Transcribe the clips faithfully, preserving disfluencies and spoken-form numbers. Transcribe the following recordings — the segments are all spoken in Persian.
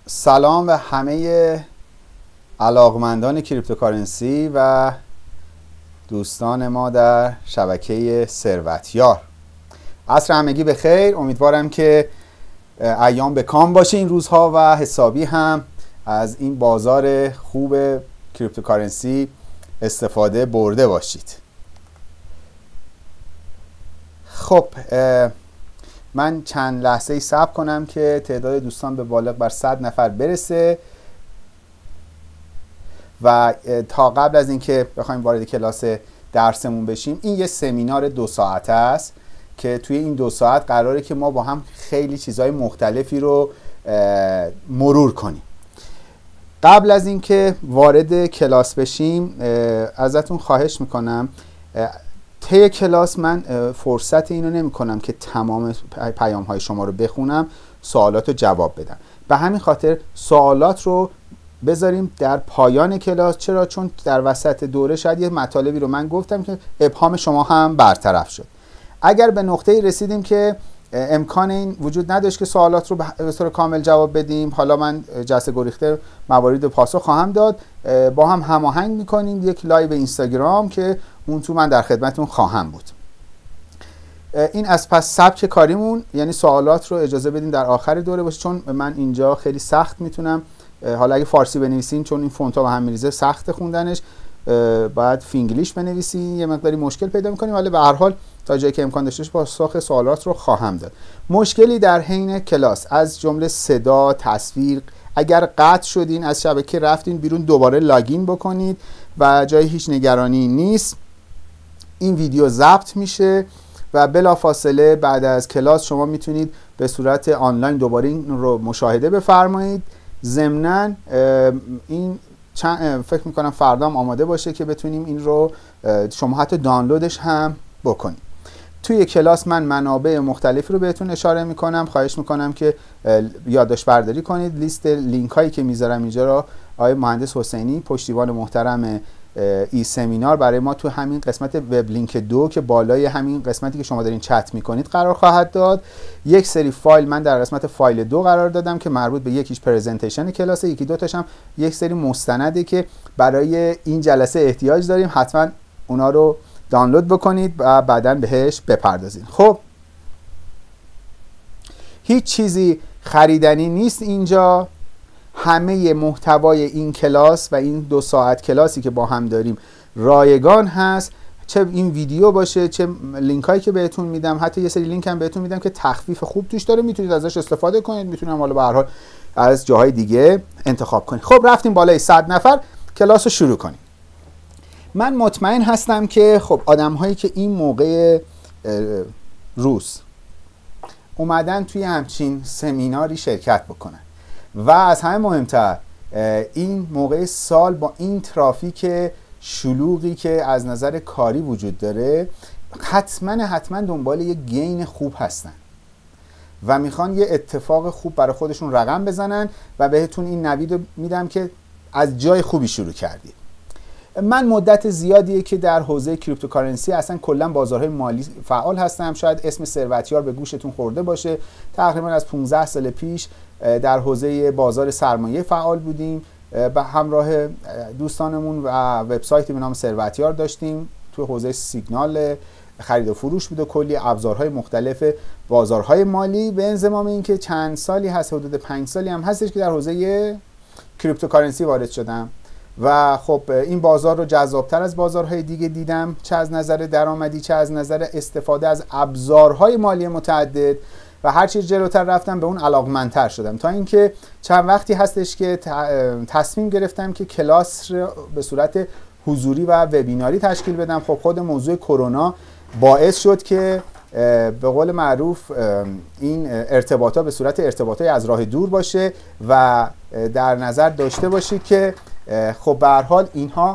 سلام به همه علاقمندان کریپتوکارنسی و دوستان ما در شبکه ثروتیار. عصر همگی به خیر. امیدوارم که ایام به کام باشه این روزها و حسابی هم از این بازار خوب کریپتوکارنسی استفاده برده باشید. خب من چند لحظه ای صبر کنم که تعداد دوستان به بالغ بر صد نفر برسه و تا قبل از اینکه بخوایم وارد کلاس درسمون بشیم، این یه سمینار دو ساعته است که توی این دو ساعت قراره که ما با هم خیلی چیزهای مختلفی رو مرور کنیم. قبل از اینکه وارد کلاس بشیم ازتون خواهش میکنم، طی کلاس من فرصت اینو نمی کنم که تمام پیام های شما رو بخونم، سوالات رو جواب بدم. به همین خاطر سوالات رو بذاریم در پایان کلاس. چرا؟ چون در وسط دوره شاید یه مطالبی رو من گفتم که ابهام شما هم برطرف شد. اگر به نقطه‌ای رسیدیم که امکان این وجود نداشت که سوالات رو به طور کامل جواب بدیم، حالا من جلسه گریخته موارد پاسخ خواهم داد، با هم هماهنگ میکنیم یک لایو اینستاگرام که اون تو من در خدمتتون خواهم بود. این از پس سبک کاریمون، یعنی سوالات رو اجازه بدین در آخر دوره باشه، چون من اینجا خیلی سخت میتونم، حالا اگه فارسی بنویسین چون این فونت ها به هم میریزه سخت خوندنش، باید فینگلیش بنویسین، یه مقداری مشکل پیدا میکنیم، ولی به هر حال تا جایی که امکان داشته باشه پاسخ سوالات رو خواهم داد. مشکلی در حین کلاس از جمله صدا، تصویر، اگر قطع شدین از شبکه رفتین بیرون دوباره لاگین بکنید و جای هیچ نگرانی نیست. این ویدیو ضبط میشه و بلافاصله بعد از کلاس شما میتونید به صورت آنلاین دوباره این رو مشاهده بفرمایید. ضمناً این چند فکر میکنم فردا هم آماده باشه که بتونیم این رو شما حتی دانلودش هم بکنید. توی کلاس من منابع مختلفی رو بهتون اشاره میکنم. خواهش میکنم که یادداشت برداری کنید. لیست لینک هایی که میذارم اینجا رو آقای مهندس حسینی، پشتیبان محترم ای سمینار، برای ما تو همین قسمت وب لینک دو که بالای همین قسمتی که شما دارین چت میکنید قرار خواهد داد. یک سری فایل من در قسمت فایل دو قرار دادم که مربوط به یکیش پرزنتیشن کلاسه، یکی دو تاشم یک سری مستنده که برای این جلسه احتیاج داریم. حتما اونا رو دانلود بکنید و بعداً بهش بپردازید. خب هیچ چیزی خریدنی نیست اینجا. همه محتوای این کلاس و این دو ساعت کلاسی که با هم داریم رایگان هست، چه این ویدیو باشه چه لینک هایی که بهتون میدم. حتی یه سری لینک هم بهتون میدم که تخفیف خوب توش داره، میتونید ازش استفاده کنید، میتونم حالا به هر حال از جاهای دیگه انتخاب کنید. خب رفتیم بالای صد نفر، کلاس رو شروع کنیم. من مطمئن هستم که خب آدم هایی که این موقع روز اومدن توی همچین سمیناری شرکت بکنن و از همه مهمتر این موقع سال با این ترافیک شلوغی که از نظر کاری وجود داره، حتما حتما دنبال یه گین خوب هستن و میخوان یه اتفاق خوب برای خودشون رقم بزنن و بهتون این نوید رو میدم که از جای خوبی شروع کردید. من مدت زیادیه که در حوزه کریپتوکارنسی اصلا کلا بازارهای مالی فعال هستم. شاید اسم ثروتیار به گوشتون خورده باشه. تقریبا از پانزده سال پیش در حوزه بازار سرمایه فعال بودیم. به همراه دوستانمون و وبسایتی به نام ثروتیار داشتیم. تو حوزه سیگنال خرید و فروش بود و کلی ابزارهای مختلف بازارهای مالی. به انضمام اینکه چند سالی هست، حدود پنج سالی هم هستش که در حوزه کریپتوکارنسی وارد شدم و خب این بازار رو جذابتر از بازارهای دیگه دیدم، چه از نظر درآمدی چه از نظر استفاده از ابزارهای مالی متعدد، و هر چیز جلوتر رفتم به اون علاقمندتر شدم، تا اینکه چند وقتی هستش که تصمیم گرفتم که کلاس رو به صورت حضوری و وبیناری تشکیل بدم. خب خود موضوع کرونا باعث شد که به قول معروف این ارتباطات به صورت ارتباطات از راه دور باشه و در نظر داشته باشید که خب به هر حال اینها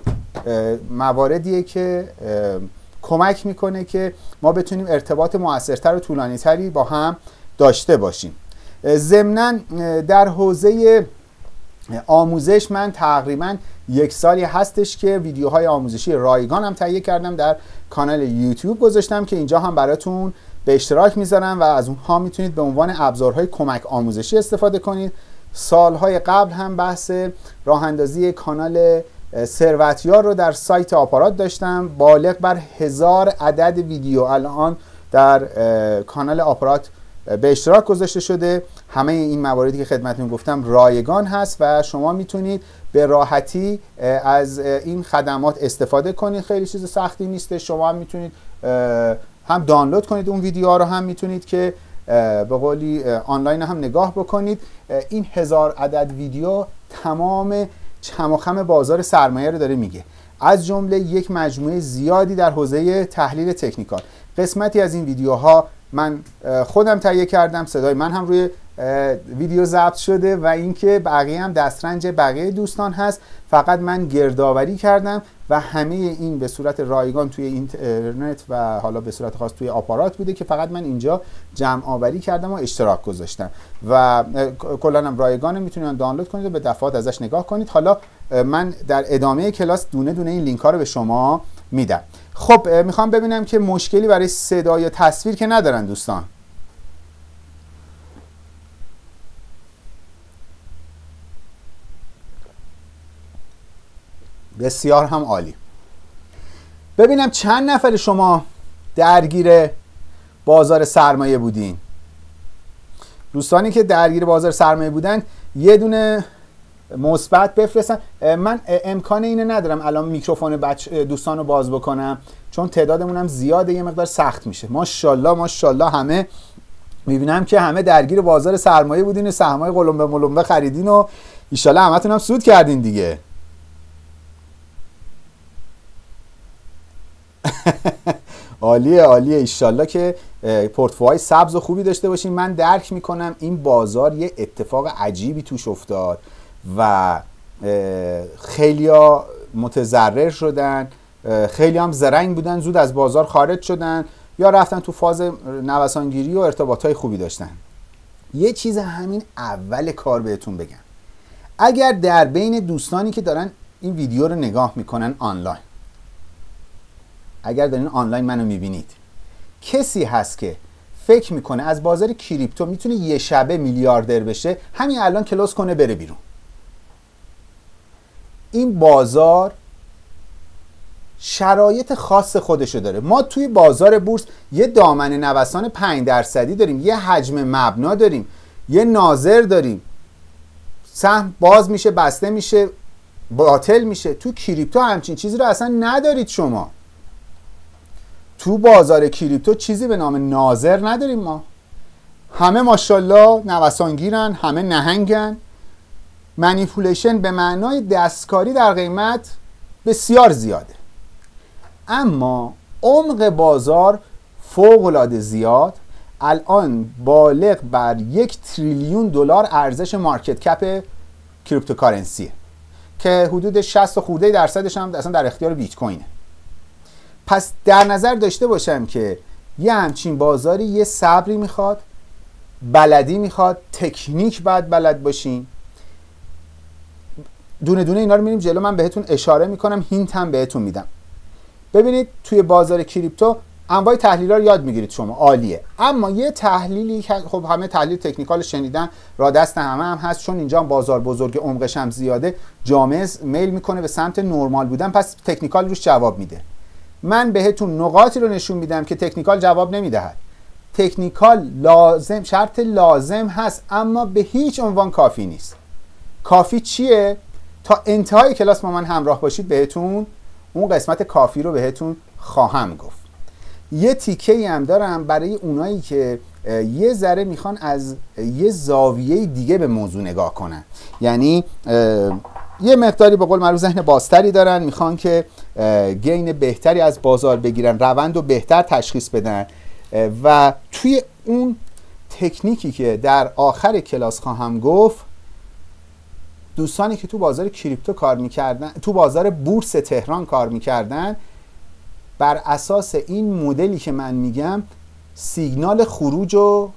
مواردیه که کمک میکنه که ما بتونیم ارتباط مؤثرتر و طولانی‌تری با هم داشته باشیم. ضمناً در حوزه آموزش من تقریباً یک سالی هستش که ویدیوهای آموزشی رایگان هم تهیه کردم، در کانال یوتیوب گذاشتم که اینجا هم براتون به اشتراک میذارم و از اونها میتونید به عنوان ابزارهای کمک آموزشی استفاده کنید. سالهای قبل هم بحث راه اندازی کانال ثروتیار رو در سایت آپارات داشتم، بالغ بر هزار عدد ویدیو الان در کانال آپارات به اشتراک گذاشته شده. همه این مواردی که خدمتتون گفتم رایگان هست و شما میتونید به راحتی از این خدمات استفاده کنید. خیلی چیز سختی نیست. شما هم میتونید هم دانلود کنید اون ویدیوها رو، هم میتونید که به قولی آنلاین هم نگاه بکنید. این هزار عدد ویدیو تمام چم و خم بازار سرمایه رو داره میگه، از جمله یک مجموعه زیادی در حوزه تحلیل تکنیکال. قسمتی از این ویدیوها من خودم تهیه کردم، صدای من هم روی ویدیو ضبط شده و اینکه بقیه هم دسترنج بقیه دوستان هست. فقط من گردآوری کردم و همه این به صورت رایگان توی اینترنت و حالا به صورت خاص توی آپارات بوده که فقط من اینجا جمع آوری کردم و اشتراک گذاشتم و کلا هم رایگانه، میتونید دانلود کنید و به دفعات ازش نگاه کنید. حالا من در ادامه کلاس دونه دونه این لینک ها رو به شما میدم. خب میخوام ببینم که مشکلی برای صدا یا تصویر که ندارن دوستان. بسیار هم عالی. ببینم چند نفر شما درگیر بازار سرمایه بودین. دوستانی که درگیر بازار سرمایه بودن یه دونه مثبت بفرستن. من امکان اینو ندارم الان میکروفون بچ دوستان رو باز بکنم چون تعدادمون هم زیاده، یه مقدار سخت میشه. ماشاءالله ماشاءالله همه میبینم که همه درگیر بازار سرمایه بودین و سهمای قلمبه ملمبه خریدین و ان شاءالله همتون هم سود کردین دیگه. عالیه عالیه. ان شاءالله که پورتفوهای سبز و خوبی داشته باشین. من درک میکنم این بازار یه اتفاق عجیبی توش افتاد و خیلیا متضرر شدن، خیلی هم زرنگ بودن زود از بازار خارج شدن یا رفتن تو فاز نوسانگیری و ارتباطهای خوبی داشتن. یه چیز همین اول کار بهتون بگم، اگر در بین دوستانی که دارن این ویدیو رو نگاه میکنن آنلاین، اگر دارین آنلاین منو میبینید، کسی هست که فکر میکنه از بازار کریپتو میتونه یه شبه میلیاردر بشه، همین الان کلوز کنه بره بیرون. این بازار شرایط خاص خودشو داره. ما توی بازار بورس یه دامن نوسان پنج درصدی داریم، یه حجم مبنا داریم، یه ناظر داریم، سهم باز میشه بسته میشه باطل میشه. تو کریپتو همچین چیزی رو اصلا ندارید شما. تو بازار کریپتو چیزی به نام ناظر نداریم ما. همه ماشاءالله نوسانگیرن، همه نهنگن. منیپولیشن به معنای دستکاری در قیمت بسیار زیاده، اما عمق بازار فوق‌العاده زیاد. الان بالغ بر یک تریلیون دلار ارزش مارکت کپ کریپتوکارنسیه که حدود شصت خورده درصدش هم اصلا در اختیار بیت کوینه. پس در نظر داشته باشم که یه همچین بازاری یه صبری میخواد، بلدی میخواد، تکنیک باید بلد باشین. دونه دونه اینا رو میریم جلو، من بهتون اشاره میکنم، هینت هم بهتون میدم. ببینید توی بازار کریپتو انواع تحلیل‌ها رو یاد میگیرید شما، عالیه. اما یه تحلیلی که خب همه تحلیل تکنیکال شنیدن، را دست همه هم هست، چون اینجا بازار بزرگ عمقش هم زیاده، جامعه میل میکنه به سمت نرمال بودن، پس تکنیکال روش جواب میده. من بهتون نقاطی رو نشون میدم که تکنیکال جواب نمیدهد. تکنیکال لازم، شرط لازم هست، اما به هیچ عنوان کافی نیست. کافی چیه؟ تا انتهای کلاس با من همراه باشید بهتون اون قسمت کافی رو بهتون خواهم گفت. یه تیکه‌ای هم دارم برای اونایی که یه ذره میخوان از یه زاویه دیگه به موضوع نگاه کنن، یعنی یه مقداری به قول معروف ذهن بازتری دارن، میخوان که گین بهتری از بازار بگیرن، روند رو بهتر تشخیص بدن. و توی اون تکنیکی که در آخر کلاس خواهم گفت، دوستانی که تو بازار کریپتو کار میکردن، تو بازار بورس تهران کار میکردن، بر اساس این مدلی که من میگم سیگنال خروج و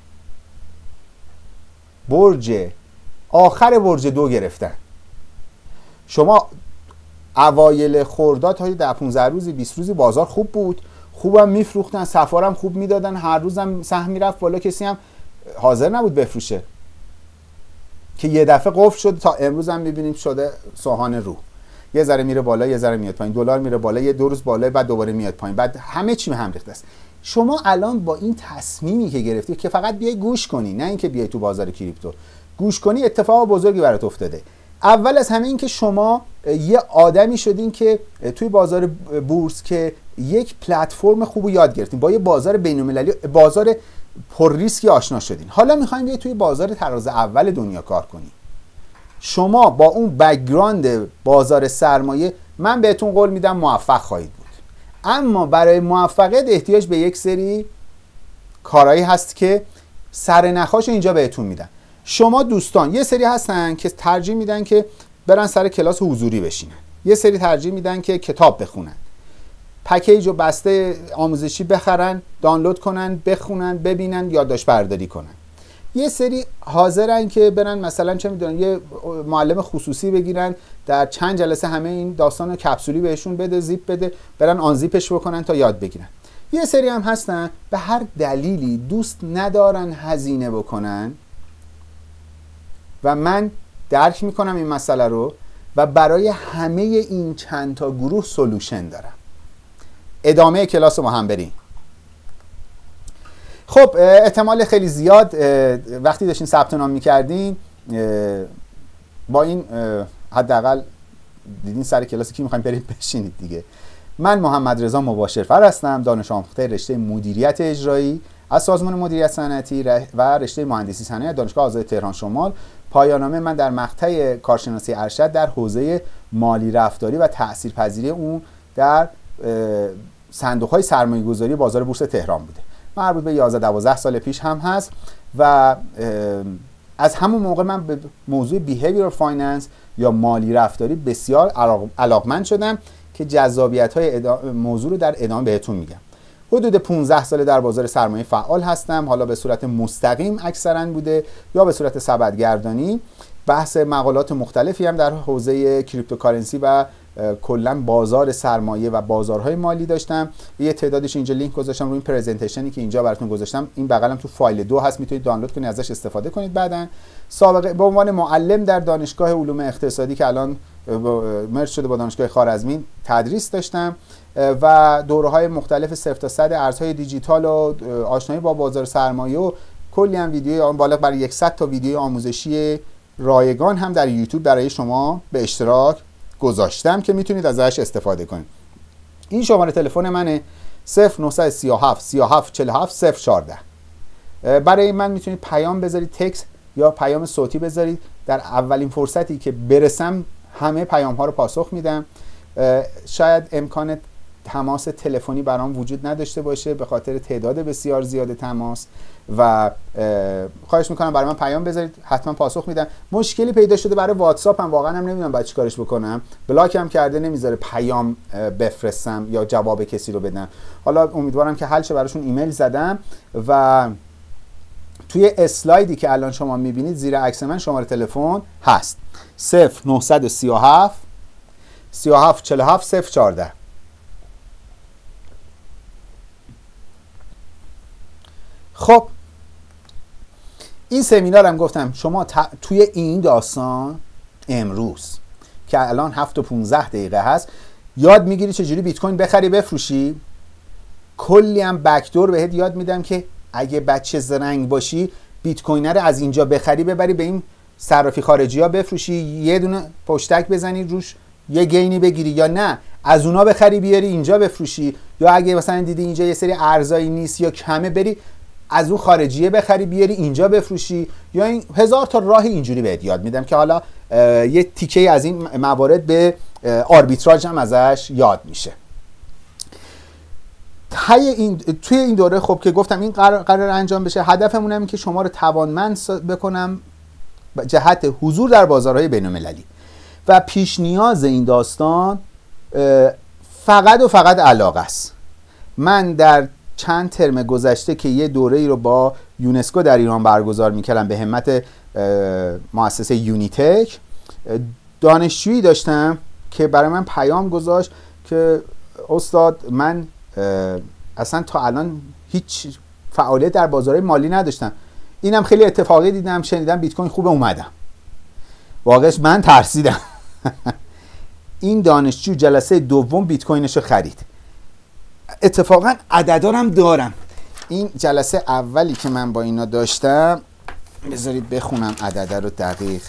برج آخر برج دو گرفتن. شما اوایل خرداد تا ده پانزده روزی بیست روزی بازار خوب بود، خوبم میفروختن، سفارم خوب میدادن، هر روزم سهم میرفت بالا، کسی هم حاضر نبود بفروشه. که یه دفعه قفل شد تا امروز هم می‌بینیم شده سوهان رو، یه ذره میره بالا یه ذره میاد پایین، دلار میره بالا یه دو روز بالا بعد دوباره میاد پایین، بعد همه چی به هم ریخته است. شما الان با این تصمیمی که گرفتی که فقط بیای گوش کنی، نه اینکه بیای تو بازار کریپتو گوش کنی، اتفاق بزرگی برات افتاده. اول از همه این که شما یه آدمی شدین که توی بازار بورس که یک پلتفرم خوب یاد گرفتین، با یه بازار بین‌المللی، بازار پر ریسکی آشنا شدین. حالا میخوایم بیاید توی بازار تراز اول دنیا کار کنی. شما با اون بک‌گراند بازار سرمایه من بهتون قول میدم موفق خواهید بود، اما برای موفقیت احتیاج به یک سری کارهایی هست که سرنخاشو اینجا بهتون میدم. شما دوستان یه سری هستن که ترجیح میدن که برن سر کلاس حضوری بشینن، یه سری ترجیح میدن که کتاب بخونن، پکیج و بسته آموزشی بخرن، دانلود کنن، بخونن، ببینن، یادداشت برداری کنن. یه سری حاضرن که برن مثلا چه میدونن یه معلم خصوصی بگیرن، در چند جلسه همه این داستان کپسولی بهشون بده، زیپ بده، برن آن زیپش بکنن تا یاد بگیرن. یه سری هم هستن به هر دلیلی دوست ندارن هزینه بکنن و من درک میکنم این مسئله رو و برای همه این چند تا گروه سولوشن دارم. ادامه کلاس رو ما هم بریم. خب احتمال خیلی زیاد وقتی داشتین ثبت نام میکردین با این حداقل دیدین سر کلاسی که میخوایم بریم بشینید دیگه. من محمد رضا مباشرفر هستم، دانش آموخته رشته مدیریت اجرایی از سازمان مدیریت صنعتی و رشته مهندسی صنایع دانشگاه آزاد تهران شمال. پایان‌نامه من در مقطع کارشناسی ارشد در حوزه مالی رفتاری و تاثیرپذیری اون در صندوق‌های سرمایه‌گذاری بازار بورس تهران بوده. مربوط به یازده دوازده سال پیش هم هست و از همون موقع من به موضوع بیهیویر فایننس یا مالی رفتاری بسیار علاقمند شدم که جذابیت‌های موضوع رو در ادامه بهتون میگم. حدود پانزده ساله در بازار سرمایه فعال هستم، حالا به صورت مستقیم اکثرا بوده یا به صورت سبدگردانی. بحث مقالات مختلفی هم در حوزه کریپتوکارنسی و کلا بازار سرمایه و بازارهای مالی داشتم. یه تعدادش اینجا لینک گذاشتم روی این پرزنتیشنی که اینجا براتون گذاشتم، این بغلم تو فایل دو هست، میتونید دانلود کنید ازش استفاده کنید. بعداً سابقه به عنوان معلم در دانشگاه علوم اقتصادی که الان مرج شده با دانشگاه خوارزمی تدریس داشتم و دوره‌های مختلف صفر تا صد ارزهای دیجیتال و آشنایی با بازار سرمایه و کلی هم ویدیوی آن بالغ بر صد تا ویدیو آموزشی رایگان هم در یوتیوب برای شما به اشتراک گذاشتم که میتونید ازش استفاده کنید. این شماره تلفن منه صفر نه سه هفت سه هفت چهار هفت صفر یک چهار. برای من میتونید پیام بذارید، تکست یا پیام صوتی بذارید. در اولین فرصتی که برسم همه پیام ها رو پاسخ میدم. شاید امکان تماس تلفنی برام وجود نداشته باشه به خاطر تعداد بسیار زیاد تماس و خواهش میکنم برای من پیام بذارید، حتما پاسخ میدم. مشکلی پیدا شده برای واتساپ هم واقعا هم نمیدونم باید چیکارش بکنم، بلاک هم کرده نمیذاره پیام بفرستم یا جواب کسی رو بدم. حالا امیدوارم که حل شه، براشون ایمیل زدم و توی اسلایدی که الان شما میبینید زیر عکس من شماره تلفن هست صفر نه سه هفت سه هفت چهار هفت صفر یک چهار. خب این سمینار هم گفتم شما توی این داستان امروز که الان هفت و پونزده دقیقه هست یاد میگیری چجوری بیت کوین بخری بفروشی. کلی هم بکدور بهت یاد میدم که اگه بچه زرنگ باشی بیت کوین رو از اینجا بخری ببری به این صرافی خارجی ها بفروشی، یه دونه پشتک بزنی روش یه گینی بگیری، یا نه از اونا بخری بیاری اینجا بفروشی، یا اگه مثلا دیدی اینجا یه سری ارزایی نیست یا کمه بری از اون خارجیه بخری بیاری اینجا بفروشی، یا این هزار تا راه اینجوری بهت یاد میدم که حالا یه تیکه از این موارد به آربیتراژ هم ازش یاد میشه. تای این توی این دوره خب که گفتم این قرار, قرار انجام بشه، هدفمون اینه که شما رو توانمند بکنم جهت حضور در بازارهای بین‌المللی و پیش نیاز این داستان فقط و فقط علاقه است. من در چند ترم گذشته که یه دوره‌ای رو با یونسکو در ایران برگزار می‌کردم به همت مؤسسه یونیتک، دانشجویی داشتم که برای من پیام گذاشت که استاد من اصلا تا الان هیچ فعالیت در بازار مالی نداشتم، اینم خیلی اتفاقی دیدم، شنیدم بیت کوین خوبه اومدم. واقعش من ترسیدم. این دانشجو جلسه دوم بیت کوینش رو خرید. اتفاقا عددارم دارم. این جلسه اولی که من با اینا داشتم، بذارید بخونم عدد رو دقیق.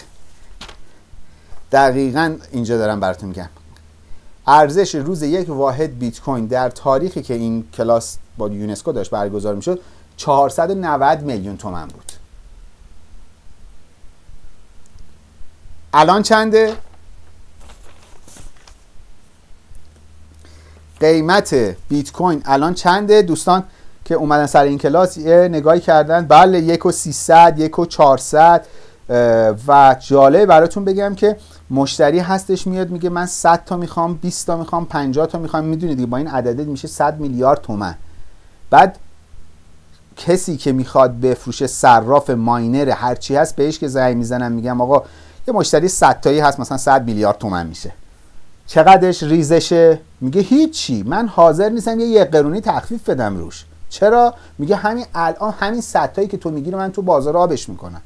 دقیقاً اینجا دارم براتون میگم. ارزش روز یک واحد بیت کوین در تاریخی که این کلاس با یونسکو داشت برگزار میشد چهارصد و نود میلیون تومان بود. الان چنده؟ قیمت بیت کوین الان چنده؟ دوستان که اومدن سر این کلاس یه نگاهی کردن، بله یک و سیصد، یک و چهارصد. و جالب براتون بگم که مشتری هستش میاد میگه من صد تا میخوام، بیست تا میخوام، پنجاه تا میخوام. میدونید دیگه با این عدد میشه صد میلیارد تومان. بعد کسی که میخواد بفروشه، صراف، ماینر، هرچی هست، بهش که زنگ میزنم میگم آقا یه مشتری صد تایی هست مثلا صد میلیارد تومان میشه، چقدرش ریزشه؟ میگه هیچی، من حاضر نیستم یه یک قرونی تخفیف بدم روش. چرا؟ میگه همین الان همین صد تایی که تو میگی رو من تو بازار آبش میکنم.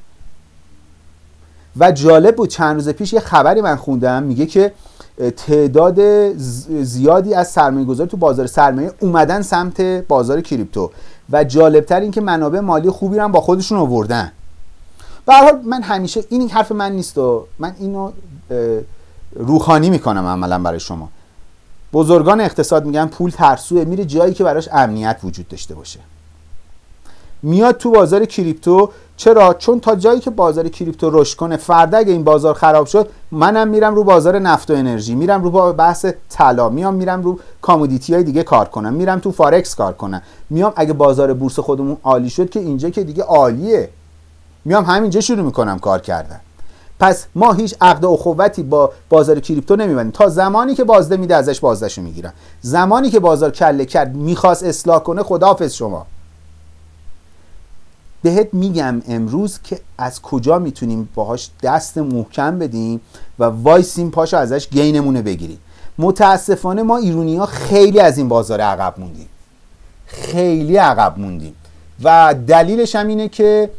و جالب بود چند روز پیش یه خبری من خوندم میگه که تعداد زیادی از سرمایه‌گذار تو بازار سرمایه اومدن سمت بازار کریپتو و جالبتر این که منابع مالی خوبی رو هم با خودشون آوردن. به هر حال من همیشه این حرف من نیست و من اینو روحانی میکنم عملا برای شما. بزرگان اقتصاد میگن پول ترسوه، میره جایی که براش امنیت وجود داشته باشه. میاد تو بازار کریپتو. چرا؟ چون تا جایی که بازار کریپتو رشد کنه، فردا اگه این بازار خراب شد، منم میرم رو بازار نفت و انرژی، میرم رو بحث طلا، میام میرم رو کامودیتی های دیگه کار کنم، میرم تو فارکس کار کنم، میام اگه بازار بورس خودمون عالی شد که اینجا که دیگه عالیه، میام همینجا شروع میکنم کار کردن. پس ما هیچ عقد و اخوتی با بازار کریپتو نمیبندیم تا زمانی که بازده میده ازش بازدهشو میگیرن. زمانی که بازار کله کرد میخواست اصلاح کنه، خداحافظ شما. بهت میگم امروز که از کجا میتونیم باهاش دست محکم بدیم و وایسیم پاشو ازش گینمونه بگیریم. متاسفانه ما ایرونی‌ها خیلی از این بازار عقب موندیم، خیلی عقب موندیم و دلیلش هم اینه که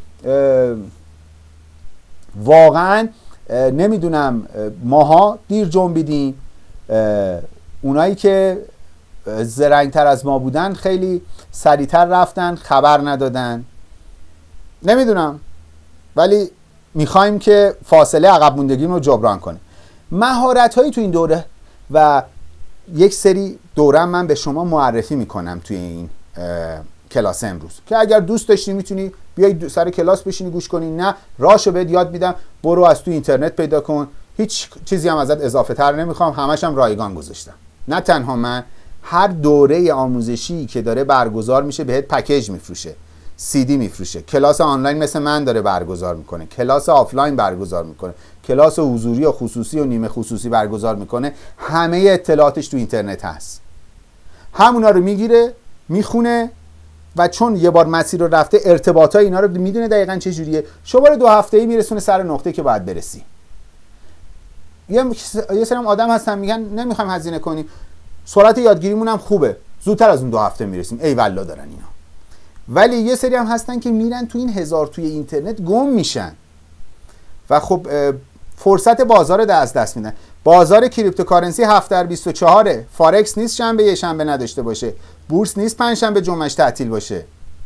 واقعا نمیدونم ماها دیر جنبیدیم، اونایی که زرنگتر از ما بودن خیلی سریعتر رفتن، خبر ندادن، نمیدونم، ولی میخوایم که فاصله عقب موندگیمون رو جبران کنیم. مهارت هایی تو این دوره و یک سری دوره من به شما معرفی میکنم توی این کلاس امروز که اگر دوست داشتی میتونی بیای سر کلاس بشینی گوش کنی، نه راشو بهت یاد میدم، برو از تو اینترنت پیدا کن. هیچ چیزی هم ازت اضافه تر نمیخوام، همش هم رایگان گذاشتم. نه تنها من، هر دوره آموزشی که داره برگزار میشه بهت پکیج میفروشه، سی دی میفروشه، کلاس آنلاین مثل من داره برگزار میکنه، کلاس آفلاین برگزار میکنه، کلاس حضوری و خصوصی و نیمه خصوصی برگزار میکنه. همه اطلاعاتش تو اینترنت هست. همونا رو میگیره، میخونه و چون یه بار مسیر رو رفته، ارتباطای اینا رو میدونه دقیقاً چه جوریه. شماره دو هفته‌ای میرسونه سر نقطه که باید برسی. یه یه سری آدم هستن میگن نمیخوایم هزینه کنیم، سرعت یادگیریمون هم خوبه، زودتر از اون دو هفته میرسیم. ای والله دارن اینا. ولی یه سری هم هستن که میرن تو این هزار توی اینترنت گم میشن و خب فرصت بازار رو از دست میدن. بازار کریپتوکارنسی هفت در بیست و چهار، فارکس نیست شنبه یه شنبه نداشته باشه، بورس نیست پنج شنبه جمعهش تعطیل باشه،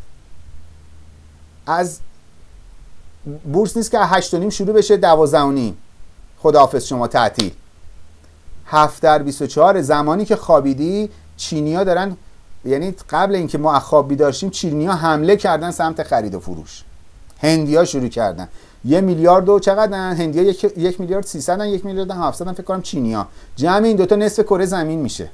از بورس نیست که هشت و نیم شروع بشه دوازده و نیم خداحافظ شما تعطیل. هفت در بیست و چهار زمانی که خوابیدی، چینی‌ها دارن، یعنی قبل اینکه ما از خواب بیدار شیم چینی‌ها حمله کردن سمت خرید و فروش. هندی‌ها شروع کردن. یه میلیارد و چقدرن؟ هندی‌ها یک, یک میلیارد سیصد، یک میلیارد هفتصد فکر کنم چینی‌ها. جمع این دوتا نصف کره زمین میشه.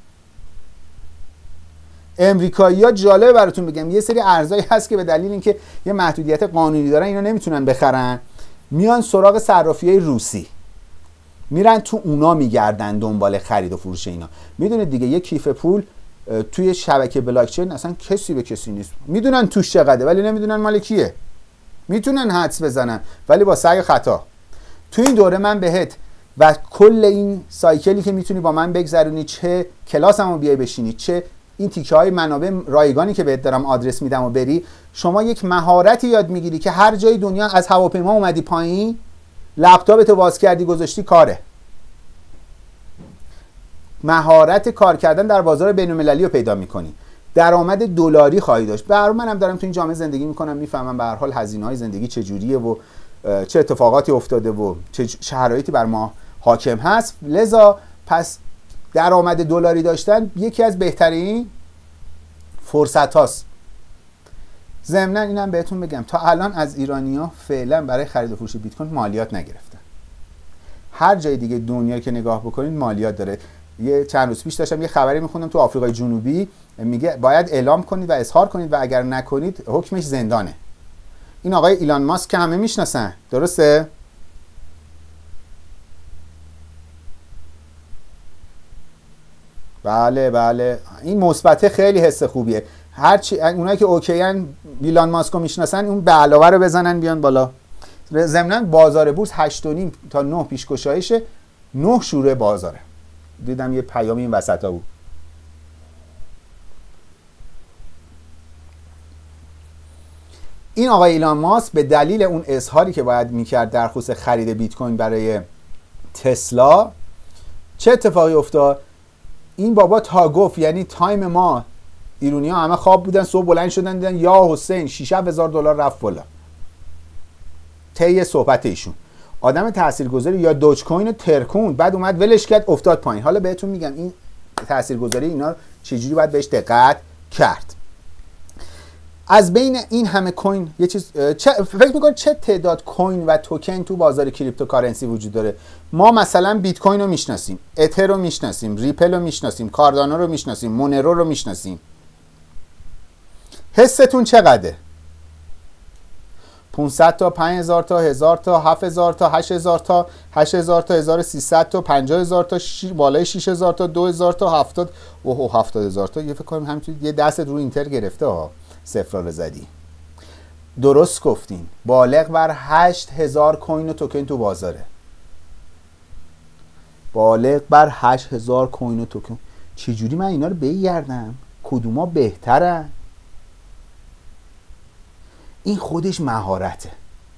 امریکایی‌ها جالب براتون بگم یه سری ارزایی هست که به دلیل اینکه یه محدودیت قانونی دارن اینا نمیتونن بخرن، میان سراغ صرافی‌های روسی، میرن تو اونا میگردن دنبال خرید و فروش اینا. میدونید دیگه یه کیف پول توی شبکه بلاکچین اصلا کسی به کسی نیست، میدونن توش چقدره ولی نمیدونن مال کیه، میتونن حدس بزنن ولی با سعی خطا. تو این دوره من بهت و کل این سایکلی که میتونی با من بگذرونی، چه کلاسمو بیای بشینی، چه این تیکه های منابع رایگانی که بهت دارم آدرس میدم و بری، شما یک مهارتی یاد میگیری که هر جای دنیا از هواپیما اومدی پایین، لپتاپتو باز کردی گذاشتی کاره. مهارت کار کردن در بازار بین‌المللی رو پیدا می‌کنی. درآمد دلاری خواهی داشت. به هر حال منم دارم تو این جامعه زندگی می‌کنم، میفهمم به هر حال هزینه‌های زندگی چجوریه و چه اتفاقاتی افتاده و چه شرایطی بر ما حاکم هست. لذا پس درآمد دلاری داشتن یکی از بهترین فرصت هاست. ضمناً اینم بهتون بگم تا الان از ایرانی‌ها فعلا برای خرید و فروش بیت کوین مالیات نگرفتن. هر جای دیگه دنیا که نگاه بکنید مالیات داره. یه چند روز پیش داشتم یه خبری میخوندم تو آفریقای جنوبی میگه باید اعلام کنید و اظهار کنید و اگر نکنید حکمش زندانه. این آقای ایلان ماسک که همه میشناسن، درسته؟ بله بله، این مثبته خیلی حس خوبیه. هر چی اونایی که اوکیان ایلان ماسک رو میشناسن اون به علاوه رو بزنن بیان بالا. ضمناً بازار بورس هشت و نیم تا نه پیشگشایشه، نه شروع بازاره. دیدم یه پیامی این وسطا بود. این آقای ایلان ماسک به دلیل اون اظهاری که باید میکرد در خصوص خرید بیت کوین برای تسلا، چه اتفاقی افتاد؟ این بابا تا گفت، یعنی تایم ما ایرونی ها همه خواب بودن، صبح بلند شدن دیدن یا حسین شش هزار دلار رفت بالا. طی صحبت ایشون آدم تاثیرگذاری یا دوج کوین رو ترکوند، بعد اومد ولش کرد افتاد پایین. حالا بهتون میگم این تاثیرگذاری اینا چجوری باید بهش دقت کرد. از بین این همه کوین یه چیز چه فکر میکنید چه تعداد کوین و توکن تو بازار کریپتوکارنسی وجود داره؟ ما مثلا بیت کوین رو میشناسیم، اتر رو میشناسیم، ریپل رو میشناسیم، کاردانو رو میشناسیم، مونرو رو میشناسیم. حستون چقدره؟ پانصد تا، پنج هزار تا، هزار تا، هفت هزار تا، هشت هزار تا، هشت هزار تا، هزار و سیصد تا، پنجاه هزار تا، بالای شش هزار تا، دو هزار تا، هفتاد اوه هفتاد هزار تا. یه فکر کنم همینطوری یه دست رو اینتر گرفته ها، صفر رو زدی. درست گفتین، بالغ بر هشت هزار کوین و توکن تو بازاره. بالغ بر هشت هزار کوین و توکن. چجوری من اینا رو بگردم؟ کدوما بهترن؟ این خودش مهارته.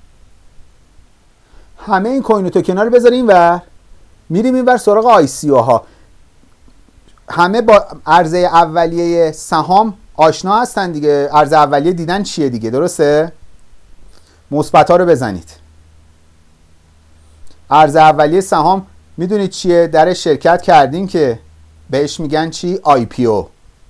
همه این کوین و توکن ها رو بذاریم اینور، میریم اینور سراغ آی سی او ها. همه با عرضه اولیه سهام آشنا هستن دیگه. عرضه اولیه دیدن چیه دیگه، درسته؟ مثبت ها رو بزنید. عرضه اولیه سهام میدونید چیه؟ در شرکت کردین که بهش میگن چی؟ آی پی او.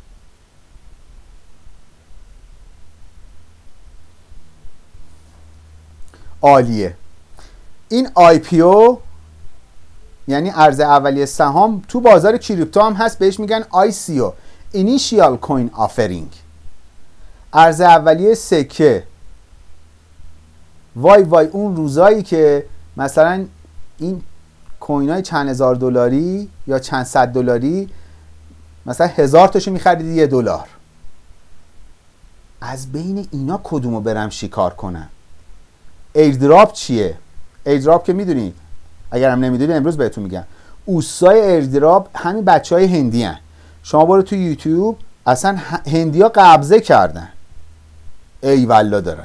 عالیه. این آی پی او یعنی عرضه اولیه سهام تو بازار کریپتو هم هست، بهش میگن آی سی او، Initial Coin Offering. عرضه اولیه سکه. وای وای اون روزایی که مثلا این کوین های چند هزار دلاری یا چند صد دلاری مثلا هزار تاشو میخریدی یه دلار. از بین اینا کدومو برم شکار کنم؟ ایردراپ چیه؟ ایردراپ که میدونید، اگر هم نمیدونید امروز بهتون میگم. اوسای ایردراپ همین بچه های هندی هن. شما برو تو یوتیوب، اصلا هندی ها قبضه کردن. ای والا دارن.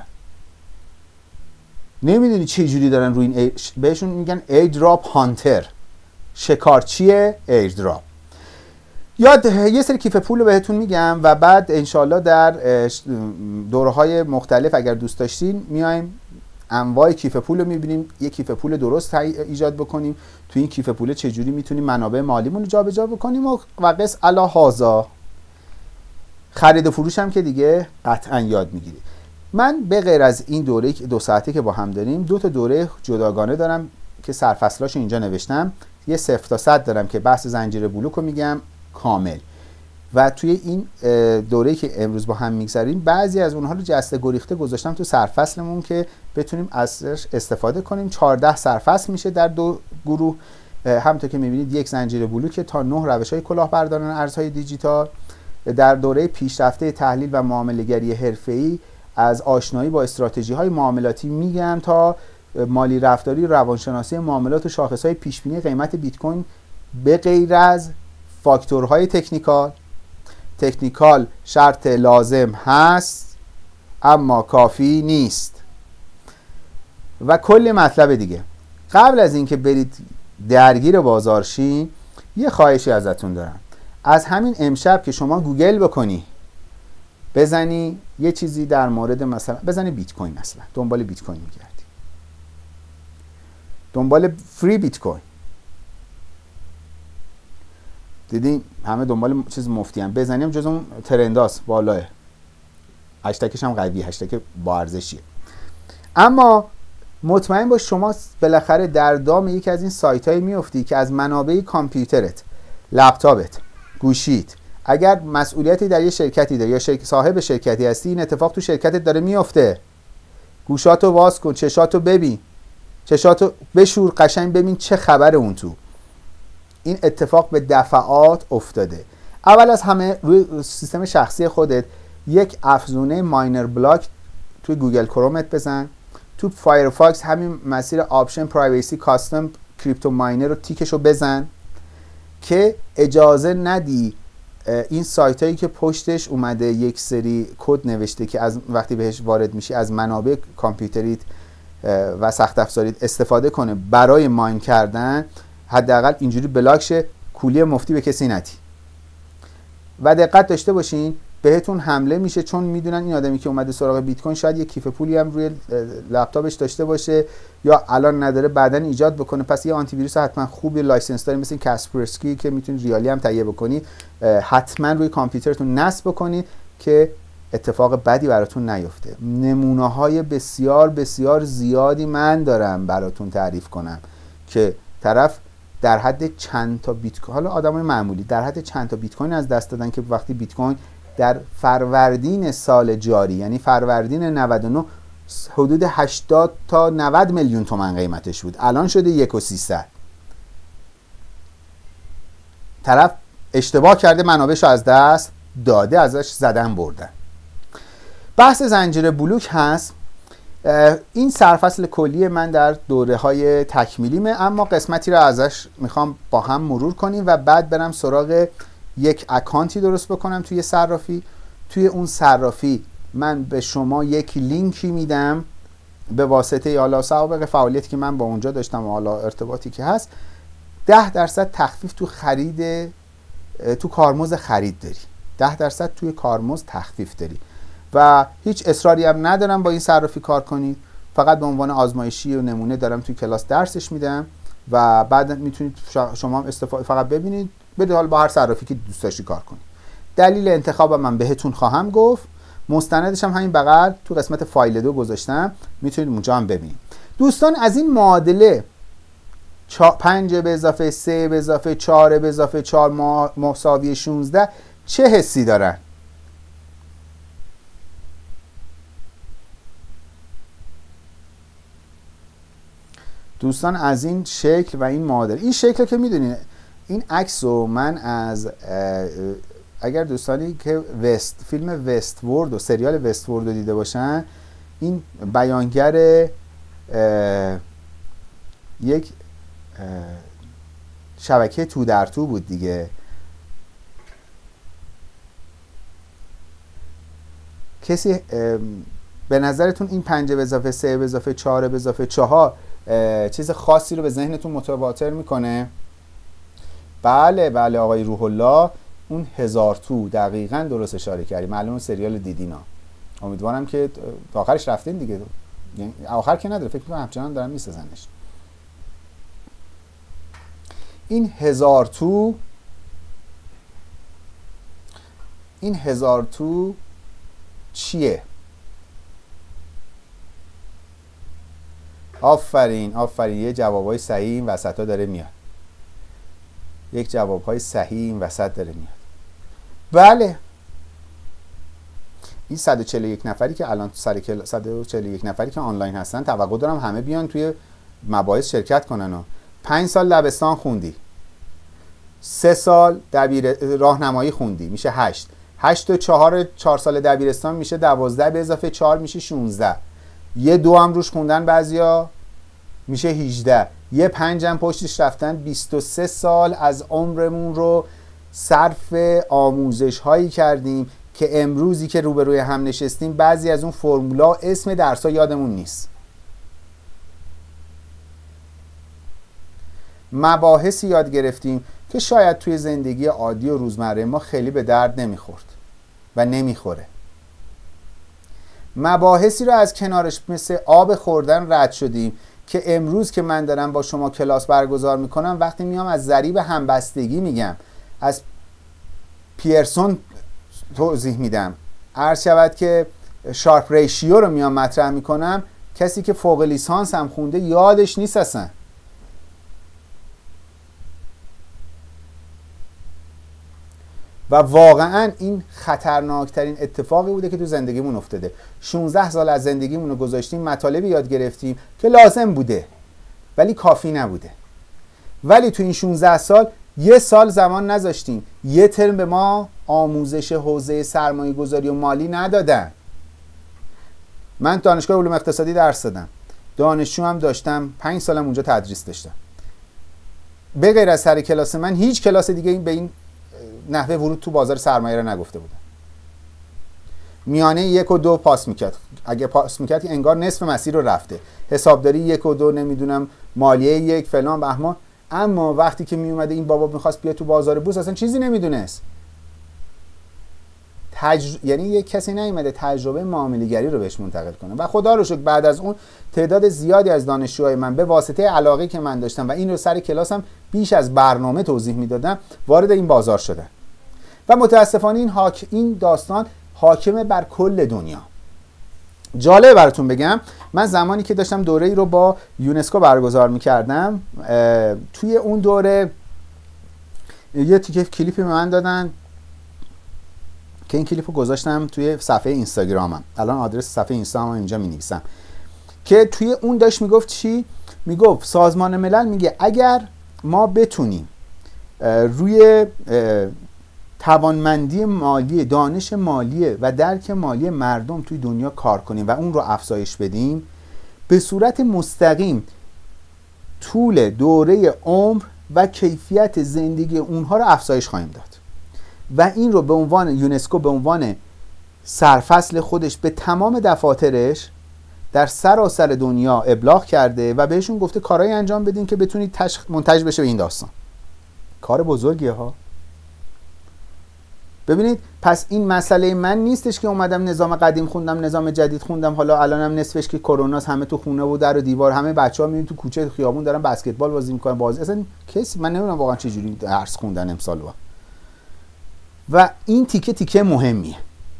نمیدونی چه جوری دارن روی این ای... بهشون میگن ایردراپ هانتر. شکارچی ایردراپ. یاد یه سری کیف پول رو بهتون میگم و بعد انشالله در دوره‌های مختلف اگر دوست داشتین میایم انواع کیف پول رو میبینیم، یک کیف پول درست ایجاد بکنیم. تو این کیف پول چجوری میتونیم منابع مالیمون رو جابجا بکنیم و و قص الا هازا. خرید و فروش هم که دیگه قطعا یاد میگیرید. من به غیر از این دوره دو ساعته که با هم داریم، دو تا دوره جداگانه دارم که سرفصلاشو اینجا نوشتم. یه صفر تا صد دارم که بحث زنجیره بلوک رو میگم کامل، و توی این دوره‌ای که امروز با هم میگذریم بعضی از اونها رو جسته گریخته گذاشتم تو سرفصلمون که بتونیم ازش استفاده کنیم. چهارده سرفصل میشه در دو گروه. همونطور که میبینید یک زنجیره بلوک تا نه روش‌های کلاهبرداران ارزهای دیجیتال. در دوره پیشرفته تحلیل و معامله‌گری حرفه‌ای از آشنایی با استراتژی‌های معاملاتی میگم تا مالی رفتاری، روانشناسی معاملات و شاخص‌های پیش‌بینی قیمت بیت کوین به غیر از فاکتورهای تکنیکال. تکنیکال شرط لازم هست اما کافی نیست و کلی مطلب دیگه. قبل از اینکه برید درگیر بازار شین، یه خواهشی ازتون دارم. از همین امشب که شما گوگل بکنی بزنی یه چیزی در مورد مثلا بزنی بیت کوین، مثلا دنبال بیت کوین میگردی، دنبال فری بیت کوین، دیدین همه دنبال چیز مفتی هم، بزنیم جز اون ترنداست بالاه، هشتگش هم قوی، هشتگ با ارزشیه. اما مطمئن باش شما بالاخره در دام یکی از این سایت های میفتی که از منابع کامپیوترت، لپتاپت، گوشیت، اگر مسئولیتی در یه شرکتی داری یا شرک صاحب شرکتی هستی، این اتفاق تو شرکتت داره میفته. گوشاتو واز کن، چشاتو ببین، چشاتو بشور قشنگ ببین چه خبر اون تو. این اتفاق به دفعات افتاده. اول از همه روی سیستم شخصی خودت یک افزونه ماینر بلاک توی گوگل کرومت بزن، تو فایرفاکس همین مسیر آپشن پرایوسی کاستم کریپتو ماینر رو تیکشو بزن که اجازه ندی این سایت هایی که پشتش اومده یک سری کد نوشته که از وقتی بهش وارد میشی از منابع کامپیوتریت و سخت افزاریت استفاده کنه برای ماین کردن، حداقل اینجوری بلاک شه، کولی مفتی به کسی ندی. و دقت داشته باشین بهتون حمله میشه، چون میدونن این آدمی که اومده سراغ بیت کوین شاید یه کیف پولی هم روی لپتاپش داشته باشه یا الان نداره بعدن ایجاد بکنه. پس یه آنتی ویروس حتما خوب، یه لایسنس داریم مثل کاسپرسکی که میتونید ریالی هم تهیه بکنید، حتما روی کامپیوترتون نصب بکنید که اتفاق بدی براتون نیفته. نمونه های بسیار بسیار زیادی من دارم براتون تعریف کنم که طرف در حد چند تا بیت کوین، حالا آدمای معمولی در حد چند تا بیت کوین از دست دادن که وقتی بیت کوین در فروردین سال جاری، یعنی فروردین نود و نه، حدود هشتاد تا نود میلیون تومان قیمتش بود، الان شده یک و سیصد. طرف اشتباه کرده، منابعش از دست داده، ازش زدن بردن. بحث زنجیره بلوک هست. این سرفصل کلی من در دوره های تکمیلیمه، اما قسمتی رو ازش میخوام با هم مرور کنیم و بعد برم سراغ یک اکانتی درست بکنم توی صرافی. توی اون صرافی من به شما یک لینکی میدم به واسطه حالا سوابق فعالیتی که من با اونجا داشتم و حالا ارتباطی که هست، ده درصد تخفیف تو خرید، تو کارمزد خرید داری، ده درصد توی کارمزد تخفیف داری و هیچ اصراری هم ندارم با این صرافی کار کنید، فقط به عنوان آزمایشی و نمونه دارم توی کلاس درسش میدم و بعد میتونید شما هم استفاده فقط ببینید، بده حال با هر صرافی که دوست داشتی کار کنید. دلیل انتخابم من بهتون خواهم گفت، مستندش هم همین بغل تو قسمت فایل دو گذاشتم، میتونید اونجا هم ببینید. دوستان از این معادله پنج به اضافه سه به اضافه چهار به اضافه چهار مساوی شانزده چه حسی دارن؟ دوستان از این شکل و این معادله، این شکل که میدونید، این عکس رو من از اگر دوستانی که وست فیلم وست ورد و سریال وست ورد رو دیده باشن، این بیانگر یک شبکه تو در تو بود دیگه. کسی به نظرتون این پنج به اضافه سه به اضافه چهار به اضافه چهار چیز خاصی رو به ذهنتون متبادر میکنه؟ بله بله آقای روح الله، اون هزار تو دقیقاً درست اشاره کردی. معلومه سریال دیدینا، امیدوارم که تا آخرش رفتین دیگه. یعنی آخر که نداره، فکر کنم همچنان دارن میسازنش. این هزار تو این هزار تو چیه؟ آفرین آفرین، یه جوابای صحیح این وسط ها داره میاد، یک جوابهای صحیح این وسط داره میاد. بله، این صد و چهل و یک نفری که الان سر کل... صد و چهل و یک نفری که آنلاین هستن، توقع دارم همه بیان توی مباحث شرکت کنن. و پنج سال دبستان خوندی، سه سال دبیر راهنمایی خوندی، میشه هشت. هشت و چهار چهار سال دبیرستان میشه دوازده، به اضافه چهار میشه شونزده. یه دو هم روش خوندن بعضیا، میشه هجده. یه پنج هم پشتش رفتن، بیست و سه سال از عمرمون رو صرف آموزش هایی کردیم که امروزی که روبروی هم نشستیم بعضی از اون فرمولا اسم درس ها یادمون نیست. مباحثی یاد گرفتیم که شاید توی زندگی عادی و روزمره ما خیلی به درد نمیخورد و نمیخوره. مباحثی رو از کنارش مثل آب خوردن رد شدیم که امروز که من دارم با شما کلاس برگزار میکنم، وقتی میام از ضریب همبستگی میگم، از پیرسون توضیح میدم، عرض شود که شارپ ریشیو رو میام مطرح میکنم، کسی که فوق لیسانس هم خونده یادش نیست اصلا. و واقعا این خطرناکترین اتفاقی بوده که تو زندگیمون افتاده. شانزده سال از زندگیمون رو گذاشتیم، مطالبی یاد گرفتیم که لازم بوده ولی کافی نبوده. ولی تو این شانزده سال یه سال زمان نذاشتیم، یه ترم به ما آموزش حوزه سرمایه گذاری و مالی ندادن. من دانشگاه علوم اقتصادی درس دادم، دانشجو هم داشتم، پنج سالم اونجا تدریس داشتم. به غیر از سر کلاس من هیچ کلاس دیگه به این نحوه ورود تو بازار سرمایه رو نگفته بودن. میانه یک و دو پاس میکرد، اگه پاس میکرد انگار نصف مسیر رو رفته، حسابداری یک و دو، نمیدونم مالیه یک، فلان بهمان. اما وقتی که میومده این بابا میخواست بیاد تو بازار بورس اصلا چیزی نمیدونست. تج... یعنی یک کسی نیومده تجربه معامله‌گری رو بهش منتقل کنه. و خدا رو شکر بعد از اون تعداد زیادی از دانشجوهای من به واسطه علاقه که من داشتم و این رو سر کلاسم بیش از برنامه توضیح میدادم وارد این بازار شدن. و متاسفانه این حاک... این داستان حاکمه بر کل دنیا. جالب براتون بگم، من زمانی که داشتم دوره‌ای رو با یونسکو برگزار می‌کردم، توی اون دوره یه تیکه کلیپی به من دادن که این کلیپو گذاشتم توی صفحه اینستاگرامم. الان آدرس صفحه اینستاگرامم اینجا می‌نویسم. که توی اون داشت میگفت چی؟ میگفت سازمان ملل میگه اگر ما بتونیم روی توانمندی مالی، دانش مالی و درک مالی مردم توی دنیا کار کنیم و اون رو افزایش بدیم، به صورت مستقیم طول دوره عمر و کیفیت زندگی اونها رو افزایش خواهیم داد. و این رو به عنوان یونسکو به عنوان سرفصل خودش به تمام دفاترش در سراسر دنیا ابلاغ کرده و بهشون گفته کارهایی انجام بدین که بتونید تش... منتج بشه به این داستان. کار بزرگیه ها. ببینید، پس این مسئله من نیستش که اومدم نظام قدیم خوندم، نظام جدید خوندم، حالا الانم نصفش که کروناست، همه تو خونه و در و دیوار، همه بچه‌ها میرن تو کوچه خیابون دارن بسکتبال بازی میکنن. بازی اصلا کسی، من نمیدونم واقعا چه جوری درس خوندن امسال. با و این تیکه تیکه مهمیه.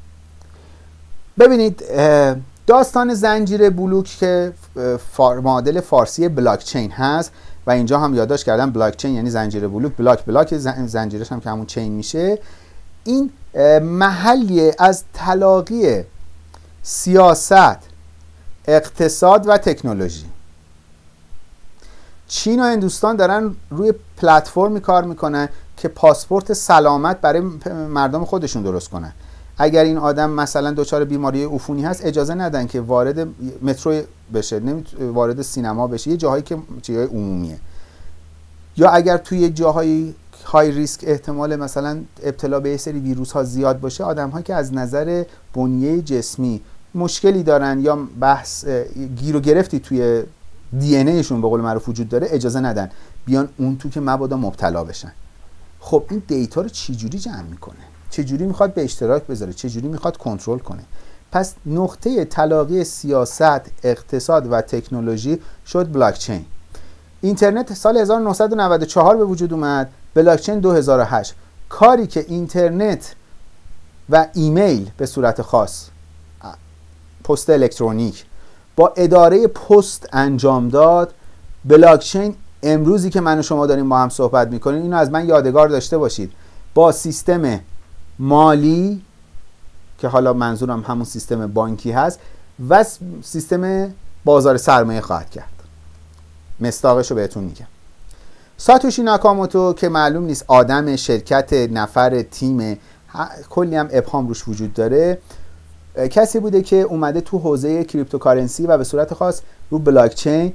ببینید داستان زنجیره بلوک که فار معادل فارسی بلاک چین هست و اینجا هم یادداشت کردم بلاک چین یعنی زنجیره بلوک، بلاک بلاک زنجیرش هم که همون چین میشه. این محلی از تلاقی سیاست، اقتصاد و تکنولوژی. چین و هندوستان دارن روی پلتفرمی کار میکنن که پاسپورت سلامت برای مردم خودشون درست کنن. اگر این آدم مثلا دچار بیماری عفونی هست، اجازه ندن که وارد مترو بشه، نمیتونه وارد سینما بشه، یه جاهایی که جای عمومیه. یا اگر توی جاهای های ریسک احتمال مثلا ابتلا به یه سری ویروس ها زیاد باشه، آدم ها که از نظر بنیه جسمی مشکلی دارن یا بحث گیر و گرفتی توی دی ان ایشون به قول معروف وجود داره، اجازه ندن بیان اون تو که مبادا مبتلا بشن. خب این دیتا رو چجوری جمع میکنه؟ چجوری میخواد به اشتراک بذاره؟ چجوری میخواد کنترل کنه؟ پس نقطه تلاقی سیاست، اقتصاد و تکنولوژی شد بلاک چین. اینترنت سال هزار و نهصد و نود و چهار به وجود اومد، بلاک چین دو هزار و هشت. کاری که اینترنت و ایمیل به صورت خاص، پست الکترونیک با اداره پست انجام داد، بلاک چین امروزی که من و شما داریم با هم صحبت میکنیم، اینو از من یادگار داشته باشید، با سیستم مالی که حالا منظورم همون سیستم بانکی هست و سیستم بازار سرمایه خواهد کرد. مصداقش رو بهتون میگم. ساتوشی ناکاموتو که معلوم نیست آدم، شرکت، نفر، تیم، کلی هم ابهام روش وجود داره، کسی بوده که اومده تو حوزه کریپتوکارنسی و به صورت خاص رو بلاک چین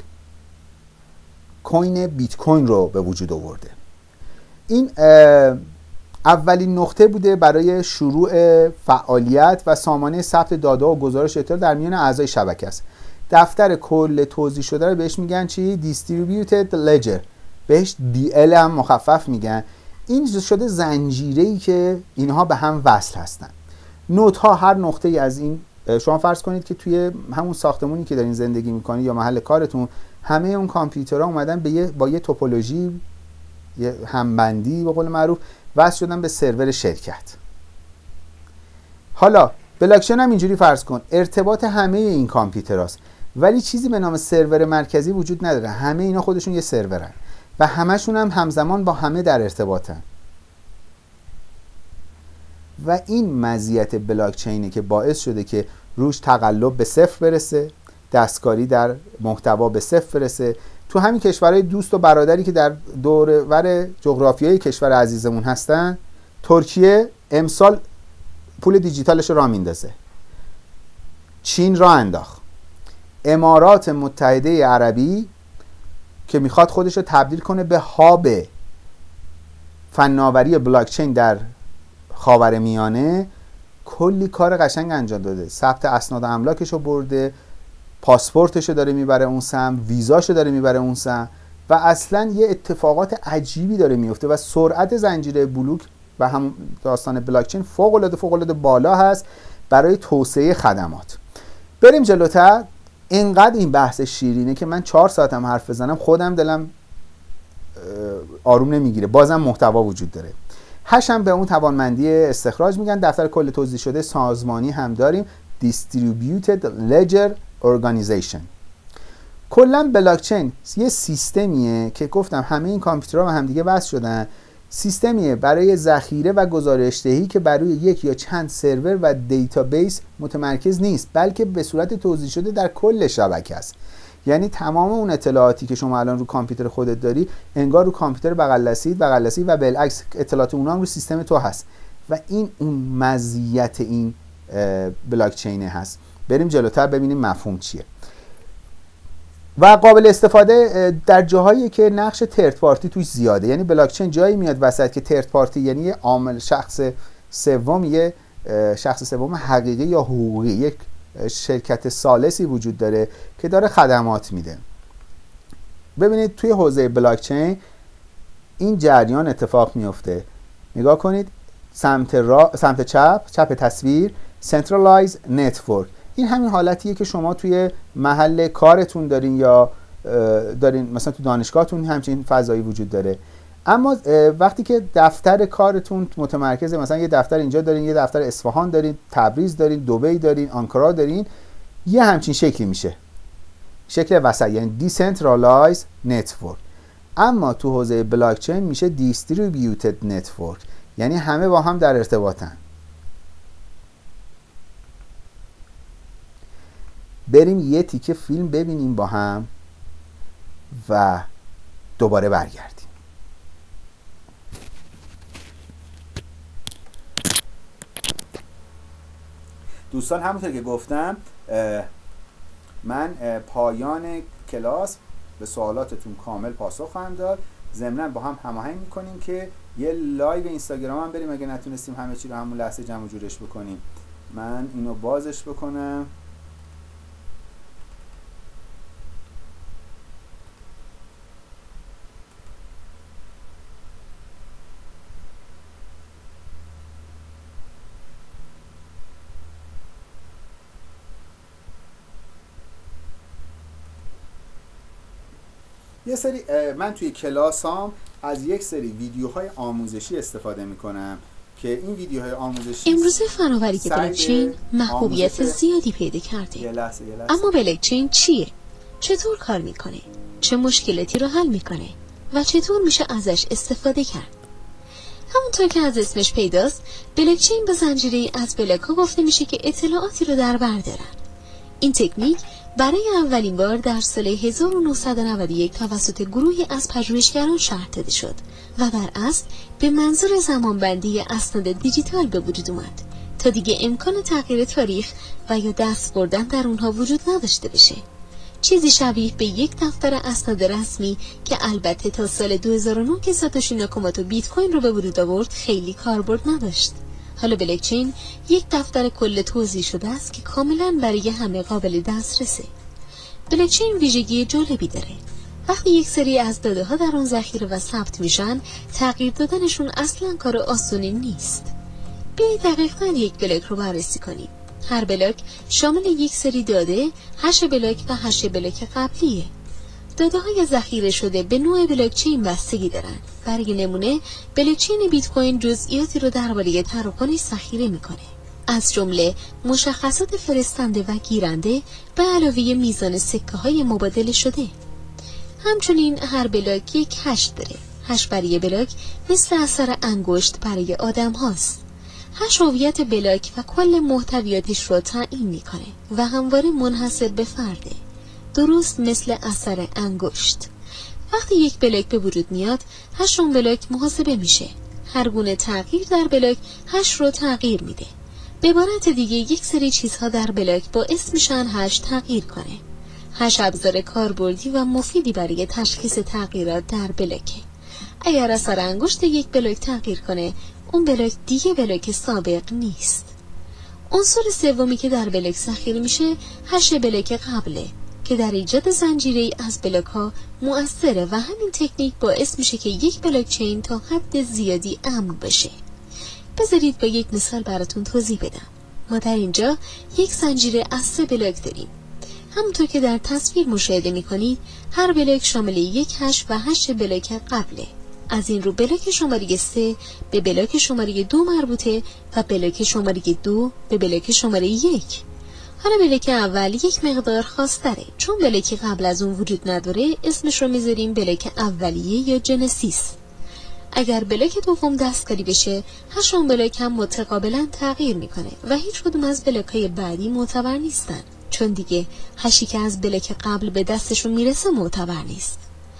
کوین بیت کوین رو به وجود آورده. این اولین نقطه بوده برای شروع فعالیت و سامانه ثبت داده و گزارش اطلاع در میان اعضای شبکه است. دفتر کل توزیع شده رو بهش میگن چی؟ Distributed Ledger بهش دی ال هم مخفف میگن. این شده زنجیره‌ای که اینها به هم وصل هستن. نودها هر نقطه‌ای از این، شما فرض کنید که توی همون ساختمونی که دارین زندگی میکنید یا محل کارتون، همه اون کامپیوترها اومدن به یه با یه توپولوژی، یه همبندی به قول معروف وصل شدن به سرور شرکت. حالا بلاکچین هم اینجوری فرض کن، ارتباط همه این کامپیوتراست، ولی چیزی به نام سرور مرکزی وجود نداره. همه اینا خودشون یه سرورن و همشون هم همزمان با همه در ارتباطن. و این مزیت بلاکچینه که باعث شده که روش تقلب به صفر برسه، دستکاری در محتوا به صفر برسه. تو همین کشورهای دوست و برادری که در دورور جغرافیایی کشور عزیزمون هستن، ترکیه امسال پول دیجیتالش رو راه میندازه، چین راه انداخت، امارات متحده عربی که میخواد خودش رو تبدیل کنه به هاب فناوری بلاکچین در خاورمیانه، کلی کار قشنگ انجام داده. ثبت اسناد املاکش رو برده، پاسپورتش رو داره میبره اون سم، ویزاش رو داره میبره اون سم و اصلا یه اتفاقات عجیبی داره میفته و سرعت زنجیره بلوک و هم داستان بلاکچین فوق العاده فوق العاده بالا هست برای توسعه خدمات. بریم جلوتر. اینقدر این بحث شیرینه که من چهار ساعتم حرف بزنم خودم دلم آروم نمیگیره. بازم محتوا وجود داره. هش هم به اون توانمندی استخراج میگن. دفتر کل توزیع شده سازمانی هم داریم، Distributed Ledger Organization. کلا بلاکچین یه سیستمیه که گفتم همه این کامپیوترها به هم دیگه وصل شدن. سیستمیه برای ذخیره و گزارش‌دهی که برای یک یا چند سرور و دیتابیس متمرکز نیست، بلکه به صورت توزیع شده در کل شبکه است. یعنی تمام اون اطلاعاتی که شما الان رو کامپیوتر خودت داری انگار رو کامپیوتر بغل دستی بغل دستی و بالعکس اطلاعات اونها هم رو سیستم تو هست و این اون مزیت این بلاکچین هست. بریم جلوتر ببینیم مفهوم چیه و قابل استفاده در جاهایی که نقش ترد پارتی توش زیاده. یعنی بلاکچین جایی میاد وسط که ترد پارتی، یعنی یه عامل شخص سوم، یه شخص سوم حقیقی یا حقوقی، یک شرکت ثالثی وجود داره که داره خدمات میده. ببینید توی حوزه بلاکچین این جریان اتفاق میفته. نگاه کنید سمت را، سمت چپ، چپ تصویر، Centralized Network. این همین حالتیه که شما توی محل کارتون دارین یا دارین مثلا تو دانشگاهتون همچین فضایی وجود داره. اما وقتی که دفتر کارتون متمرکزه، مثلا یه دفتر اینجا دارین، یه دفتر اصفهان دارین، تبریز دارین، دبی دارین، آنکارا دارین، یه همچین شکلی میشه، شکل وسط، یعنی Decentralized Network. اما تو حوزه بلاکچین میشه Distributed Network، یعنی همه با هم در ارتباطن. بریم یه تیکه فیلم ببینیم با هم و دوباره برگردیم. دوستان همونطور که گفتم من پایان کلاس به سوالاتتون کامل پاسخ خواهم داد. ضمناً با هم هماهنگ میکنیم که یه لایو اینستاگرام هم بریم اگه نتونستیم همه چی رو همون لحظه جمع و جورش بکنیم. من اینو بازش بکنم. یه سری من توی کلاسام از یک سری ویدیوهای آموزشی استفاده میکنم که این ویدیوهای آموزشی امروزه فناوری بلاکچین محبوبیت زیادی پیدا کرده. یه لحظه، یه لحظه. اما بلاکچین چیه؟ چطور کار میکنه؟ چه مشکلاتی رو حل میکنه؟ و چطور میشه ازش استفاده کرد؟ همونطور که از اسمش پیداست، بلاکچین به زنجیره از بلاک‌ها گفته میشه که اطلاعاتی رو در بر دارن. این تکنیک برای اولین بار در سال هزار و نهصد و نود و یک توسط گروهی از پژوهشگران شرح داده شد و در اصل به منظور زمانبندی اسناد دیجیتال به وجود اومد تا دیگه امکان تغییر تاریخ و یا دست بردن در اونها وجود نداشته بشه. چیزی شبیه به یک دفتر اسناد رسمی که البته تا سال دو هزار و نه که ساتوشی ناکاموتو بیت کوین رو به وجود آورد خیلی کاربرد نداشت. حالا بلاکچین یک دفتر کل توزیع شده است که کاملا برای همه قابل دسترسه. بلاکچین ویژگی جالبی داره. وقتی یک سری از داده ها در اون ذخیره و ثبت میشن، تغییر دادنشون اصلا کار آسونی نیست. بیایید دقیقاً یک بلاک رو بررسی کنیم. هر بلاک شامل یک سری داده، هش بلاک و هش بلاک قبلیه. داده های ذخیره شده به نوع بلاکچین بستگی دارن. برای نمونه، بلاکچین بیت کوین جزئیاتی رو درباره تراکنش ذخیره میکنه، از جمله مشخصات فرستنده و گیرنده به علاوه میزان سکه های مبادله شده. همچنین هر بلاک یک هش داره. هش برای بلاک مثل اثر انگشت برای آدم هاست. هش هویت بلاک و کل محتویاتش رو تعیین میکنه و همواره منحصر به فرده، درست مثل اثر انگشت. وقتی یک بلاک به وجود میاد، هش اون بلاک محاسبه میشه. هر گونه تغییر در بلاک هش رو تغییر میده. به عبارت دیگه یک سری چیزها در بلاک باعث میشن هش تغییر کنه. هش ابزار کاربردی و مفیدی برای تشخیص تغییرات در بلاکه. اگر اثر انگشت یک بلاک تغییر کنه، اون بلاک دیگه بلاک سابق نیست. عنصر سومی که در بلاک ذخیره میشه هش بلاک قبله که در ایجاد زنجیره‌ای از بلاک ها مؤثره و همین تکنیک باعث میشه که یک بلاک چین تا حد زیادی امن بشه. بذارید با یک مثال براتون توضیح بدم. ما در اینجا یک زنجیره از سه بلاک داریم. همونطور که در تصویر مشاهده میکنید، هر بلاک شامل یک هش و هش بلاک قبله. از این رو بلاک شماره سه به بلاک شماره دو مربوطه و بلاک شماره دو به بلاک شماره یک. حالا بلاک اول یک مقدار خاص تره، چون بلاکی قبل از اون وجود نداره اسمش رو میذاریم بلاک اولیه یا جنسیس. اگر بلاک دوم دستکاری بشه، هش اون بلاک هم متقابلا تغییر میکنه و هیچ کدوم از بلاک‌های بعدی معتبر نیستن، چون دیگه هشی که از بلاک قبل به دستشون میرسه معتبر نیست.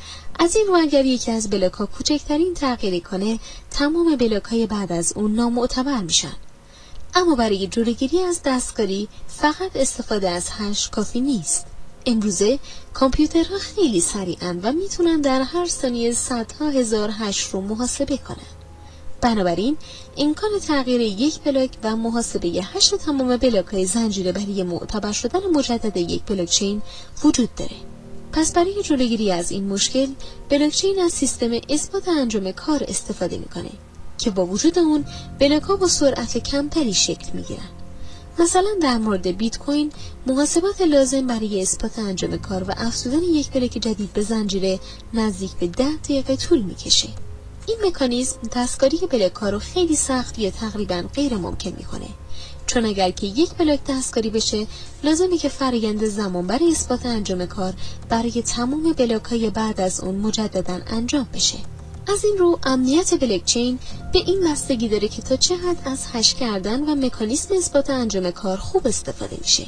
از این رو اگر یکی از بلاک ها کوچکترین تغییری کنه، تمام بلاک های بعد از اون نامعتبر میشن. اما برای جلوگیری از دستکاری فقط استفاده از هش کافی نیست. امروزه کامپیوترها خیلی سریعن و میتونن در هر ثانیه صدها هزار هش رو محاسبه کنن. بنابراین امکان تغییر یک بلاک و محاسبه هش تمام بلاک های زنجیره برای معتبر شدن مجدد یک بلاکچین وجود داره. پس برای جلوگیری از این مشکل، بلاکچین از سیستم اثبات انجام کار استفاده میکنه که با وجود اون بلاک ها با سرعت کمتری شکل میگیرن. مثلا در مورد بیت کوین، محاسبات لازم برای اثبات انجام کار و افزودن یک بلاک جدید به زنجیره نزدیک به ده دقیقه طول میکشه. این مکانیزم دستکاری بلاک ها رو خیلی سخت یا تقریبا غیر ممکن میکنه، چون اگر که یک بلاک دستکاری بشه، لازمه که فرآیند زمان برای اثبات انجام کار برای تمام بلاک های بعد از اون مجددا انجام بشه. از این رو امنیت بلاکچین به این بستگی داره که تا چه حد از هش کردن و مکانیزم اثبات انجام کار خوب استفاده میشه.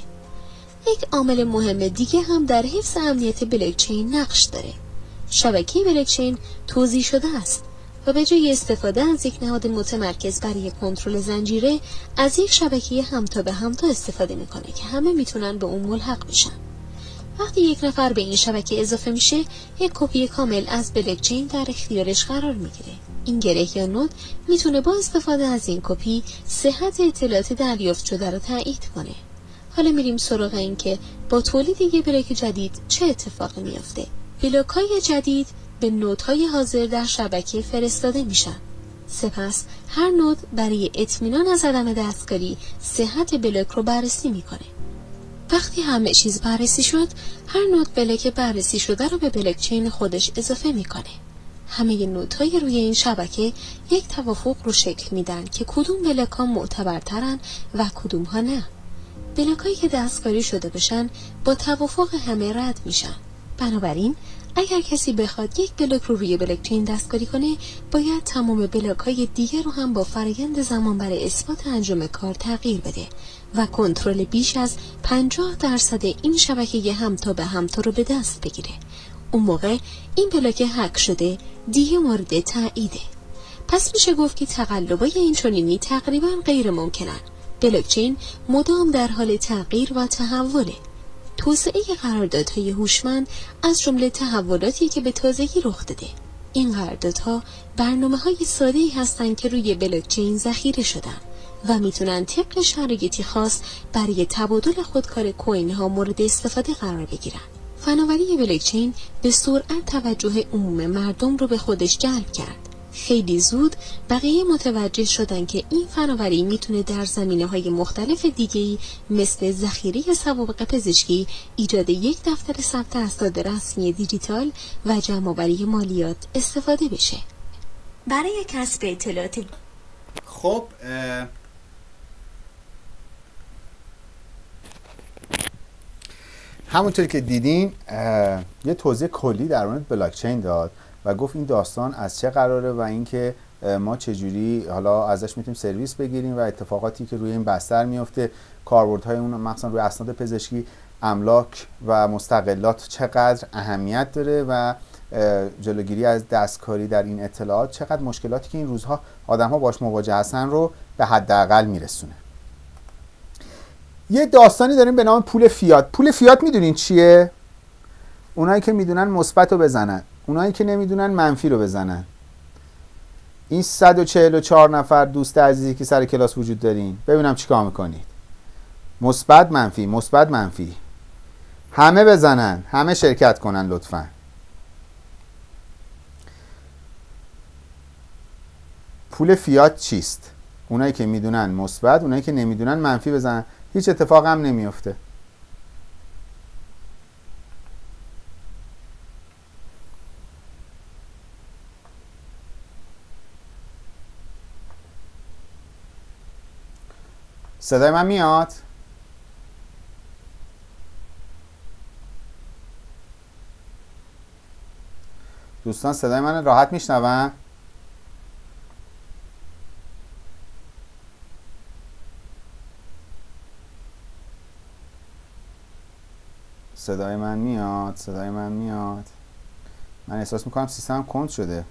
یک عامل مهم دیگه هم در حفظ امنیت بلاکچین نقش داره. شبکه بلاکچین توزیع شده است و به جای استفاده از یک نهاد متمرکز برای کنترل زنجیره، از یک شبکه همتا به همتا استفاده میکنه که همه میتونن به اون ملحق بشن. وقتی یک نفر به این شبکه اضافه میشه، یک کپی کامل از بلاکچین در اختیارش قرار میگیره. این گره یا نود میتونه با استفاده از این کپی صحت اطلاعات دریافت شده رو تایید کنه. حالا میریم سراغ این که با تولید یک بلاک جدید چه اتفاقی میافته. بلاک‌های جدید به نودهای حاضر در شبکه فرستاده میشن. سپس هر نود برای اطمینان از عدم دستکاری صحت بلاک رو بررسی میکنه. وقتی همه چیز بررسی شد، هر نود بلاک بررسی شده رو به بلاکچین خودش اضافه میکنه. همه نودهای روی این شبکه یک توافق رو شکل میدن که کدوم بلاک ها معتبرترن و کدوم ها نه. بلاک هایی که دستکاری شده بشن با توافق همه رد میشن. بنابراین اگر کسی بخواد یک بلاک رو روی بلاکچین دستکاری کنه، باید تمام بلاک‌های دیگر رو هم با فرآیند زمان برای اثبات انجام کار تغییر بده و کنترل بیش از پنجاه درصد این شبکه همتا به همتا رو به دست بگیره. اون موقع این بلاک هک شده دیگه مورد تاییده. پس میشه گفت که تقلبای این چنینی تقریبا غیر ممکنن. بلاکچین مدام در حال تغییر و تحوله. توسعه قراردادهای هوشمند از جمله تحولاتی که به تازگی رخ داده. این قراردادها برنامه‌های ساده‌ای هستند که روی بلاکچین ذخیره شدن و میتونن طبق شرایطی خاص برای تبادل خودکار کوین ها مورد استفاده قرار بگیرن. فناوری بلاکچین به سرعت توجه عموم مردم رو به خودش جلب کرد. خیلی زود بقیه متوجه شدن که این فناوری میتونه در زمینه‌های مختلف دیگه‌ای مثل ذخیره سوابق پزشکی، ایجاد یک دفتر ثبت اسناد رسمی دیجیتال و جمع‌آوری مالیات استفاده بشه. برای کسب اطلاعات خب همونطوری که دیدین یه توضیح کلی در مورد بلاکچین داد و گفت این داستان از چه قراره و اینکه ما چجوری حالا ازش میتونیم سرویس بگیریم و اتفاقاتی که روی این بستر میفته، کاربردهای اون مثلا روی اسناد پزشکی، املاک و مستقلات چقدر اهمیت داره و جلوگیری از دستکاری در این اطلاعات چقدر مشکلاتی که این روزها آدم‌ها باش مواجه هستن رو به حداقل میرسونه. یه داستانی داریم به نام پول فیات. پول فیات میدونین چیه؟ اونایی که میدونن مثبت رو بزنن، اونایی که نمیدونن منفی رو بزنن. این صد و چهل و چهار نفر دوست عزیزی که سر کلاس وجود دارین، ببینم چیکار میکنید. مثبت منفی، مثبت منفی. همه بزنن، همه شرکت کنن لطفاً. پول فیات چیست؟ اونایی که میدونن مثبت، اونایی که نمیدونن منفی بزنن. هیچ اتفاق هم نمیفته. صدای من میاد؟ دوستان صدای من راحت میشنون؟ صدای من میاد؟ صدای من میاد؟ من احساس میکنم سیستمم کند شده.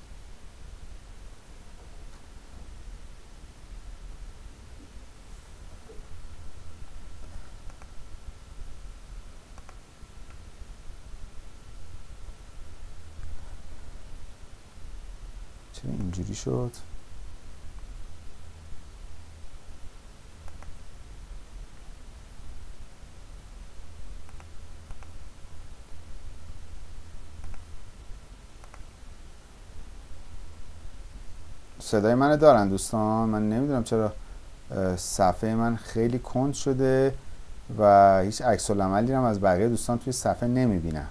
چرا اینجوری شد؟ صدای منو دارن دوستان؟ من نمیدونم چرا صفحه من خیلی کند شده و هیچ عکس العملی هم از بقیه دوستان توی صفحه نمیبینم.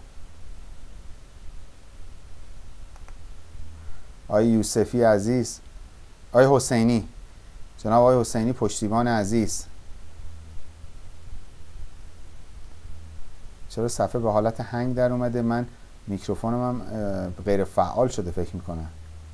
آقای یوسفی عزیز، آقای حسینی، جناب آقای حسینی پشتیبان عزیز، چرا صفحه به حالت هنگ در اومده؟ من میکروفونم هم غیر فعال شده فکر میکنم.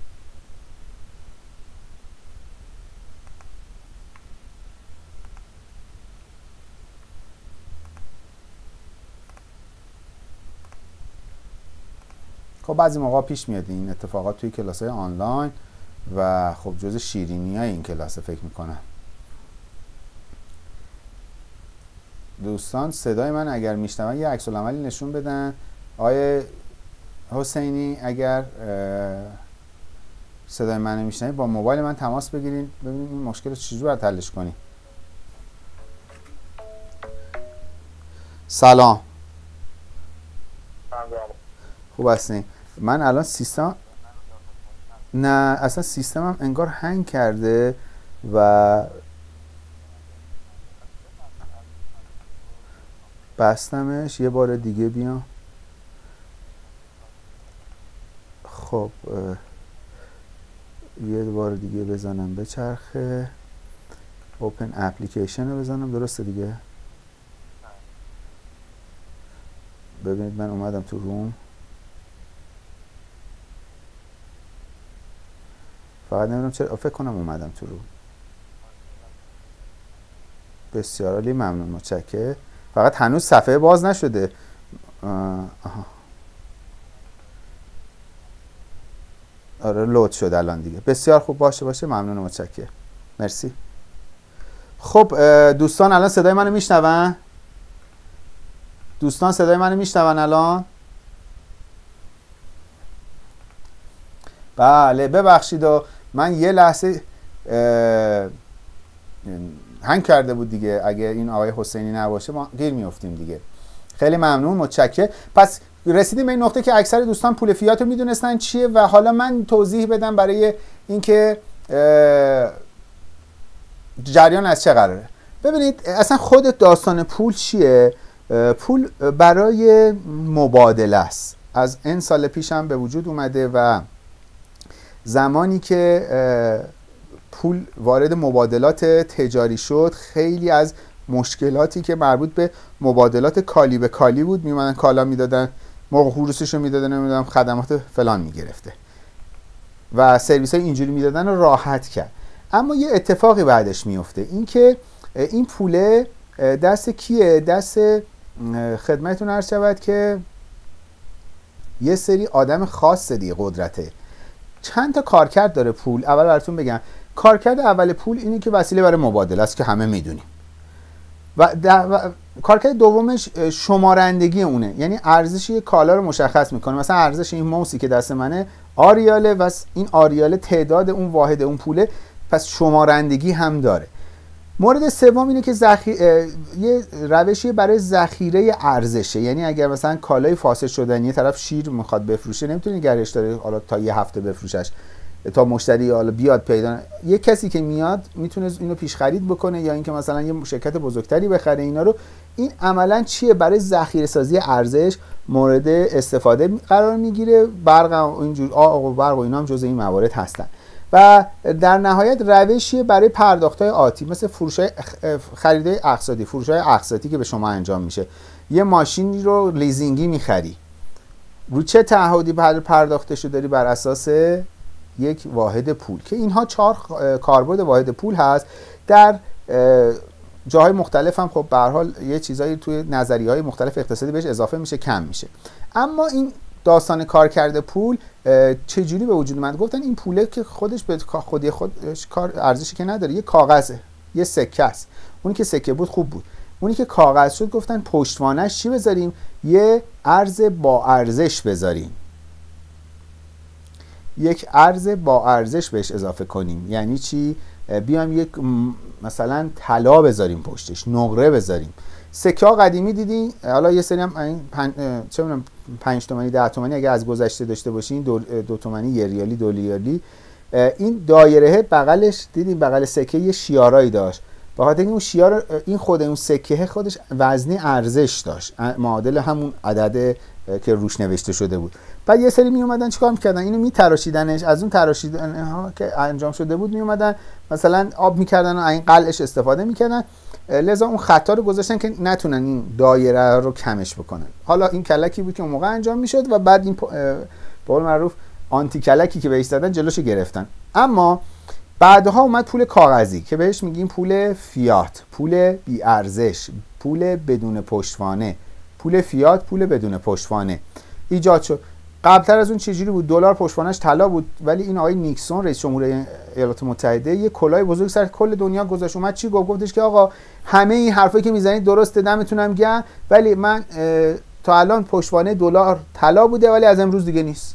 خب بعضی موقع پیش میاد این اتفاقات توی کلاس‌های آنلاین و خب جز شیرینی‌های این کلاس فکر میکنم. دوستان صدای من اگر میشنون یه عکس العملی نشون بدن. آقای حسینی اگر صدای من میشنوید با موبایل من تماس بگیرین ببینیم این مشکل رو چجوری باید حلش کنیم. سلام. خوب هستین؟ من الان سیستم نه اصلا سیستمم انگار هنگ کرده و بستمش. یه بار دیگه بیام. خب یه بار دیگه بزنم به چرخه. اوپن اپلیکیشن رو بزنم. درسته دیگه؟ ببینید من اومدم تو روم. فقط نمیدونم چرا فکر کنم اومدم تو روم. بسیار عالی، ممنون، متشکرم. فقط هنوز صفحه باز نشده. آها. آره لود شد الان دیگه. بسیار خوب، باشه باشه، ممنون و متشکرم. مرسی. خب دوستان الان صدای منو میشنون؟ دوستان صدای منو میشنون الان؟ بله ببخشید و من یه لحظه هنگ کرده بود دیگه. اگه این آقای حسینی نباشه ما گیر میافتیم دیگه. خیلی ممنون، متشکرم. پس رسیدیم به این نقطه که اکثر دوستان پول فیات رو میدونستن چیه و حالا من توضیح بدم برای اینکه جریان از چه قراره. ببینید اصلا خود داستان پول چیه؟ پول برای مبادله است. از این سال پیش هم به وجود اومده و زمانی که پول وارد مبادلات تجاری شد خیلی از مشکلاتی که مربوط به مبادلات کالی به کالی بود، میمونن کالا میدادن، مرغ خروسش رو میدادن، نمیدونم خدمات فلان میگرفته و سرویس های اینجوری میدادن رو راحت کرد. اما یه اتفاقی بعدش میفته، این که این پوله دست کیه؟ دست خدمتتون عرض شود که یه سری آدم خاص دیگه قدرته. چند تا کارکرد داره پول. اول براتون بگم کارکرد اول پول اینه که وسیله برای مبادله است که همه میدونیم و, و کارکرد دومش شمارندگی اونه، یعنی ارزش یک کالا رو مشخص میکنه. مثلا ارزش این موسی که دست منه آریاله و این آریاله تعداد اون واحد اون پوله، پس شمارندگی هم داره. مورد سوم اینه که زخی... یه روشی برای ذخیره ارزشه، یعنی اگر مثلا کالای فاسد شدن یه طرف شیر میخواد بفروشه نمیتونه نگرش داره حالا تا یه هفته بفروشش تا مشتری حالا بیاد پیدا، یه کسی که میاد میتونه اینو پیش خرید بکنه یا اینکه مثلا یه شرکت بزرگتری بخره اینا رو. این عملا چیه؟ برای ذخیره سازی ارزش مورد استفاده قرار میگیره. برق اینجور آب و برق و اینا هم جزء این موارد هستن. و در نهایت روشیه برای پرداخت‌های آتی، مثل فروش‌های خریدای اقساطی، فروش‌های اقساطی که به شما انجام میشه. یه ماشین رو لیزینگی میخری، رو چه تعهدی پرداختشو داری؟ بر اساس یک واحد پول که اینها چهار کاربرد واحد پول هست. در جاهای مختلف هم خب به هر حال یه چیزایی توی نظریه‌های مختلف اقتصادی بهش اضافه میشه، کم میشه. اما این داستان کارکرد پول چجوری به وجود اومد؟ گفتن این پوله که خودش به خودی خودش کار ارزشی که نداره، یه کاغذه، یه سکه است. اونی که سکه بود خوب بود، اونی که کاغذ شد گفتن پشتوانش چی بذاریم؟ یه ارز با ارزش بذاریم، یک ارز با ارزش بهش اضافه کنیم. یعنی چی؟ بیام یک مثلا طلا بذاریم پشتش، نقره بذاریم. سکه ها قدیمی دیدین، حالا یه سری هم این پن... چه می‌دونم پنج تومانی ده تومانی اگه از گذشته داشته باشین، دو, دو تومانی، یه ریالی، دو ریالی، این دایره بغلش دیدین بغل سکه یه شیارایی داشت. به خاطر اینکه اون شیار این خود اون سکه خودش وزنی ارزش داشت، معادل همون عدد که روش نوشته شده بود. بعد یه سری می اومدن چیکار می‌کردن؟ اینو میتراشیدنش، از اون تراشیدن ها که انجام شده بود می اومدن مثلا آب می‌کردن و این قلعش استفاده می‌کردن، لذا اون خطا رو گذاشتن که نتونن این دایره رو کمش بکنن. حالا این کلکی بود که اون موقع انجام میشد و بعد این به قول معروف آنتی کلکی که بهش زدن جلوشو گرفتن. اما بعدها اومد پول کاغذی که بهش میگیم پول فیات، پول بی ارزش، پول بدون پشتوانه. پول فیات، پول بدون پشتوانه ایجاد شد. قبلتر از اون چجوری بود؟ دلار پشتوانش طلا بود، ولی این آقای نیکسون رئیس جمهور ایالات متحده یه کلاه بزرگ سر کل دنیا گذاشت. اومد چی گفت؟ گفتش که آقا همه این حرفایی که میزنید درسته، دمتونم گرم، ولی من تا الان پشتوانه دلار طلا بوده ولی از امروز دیگه نیست.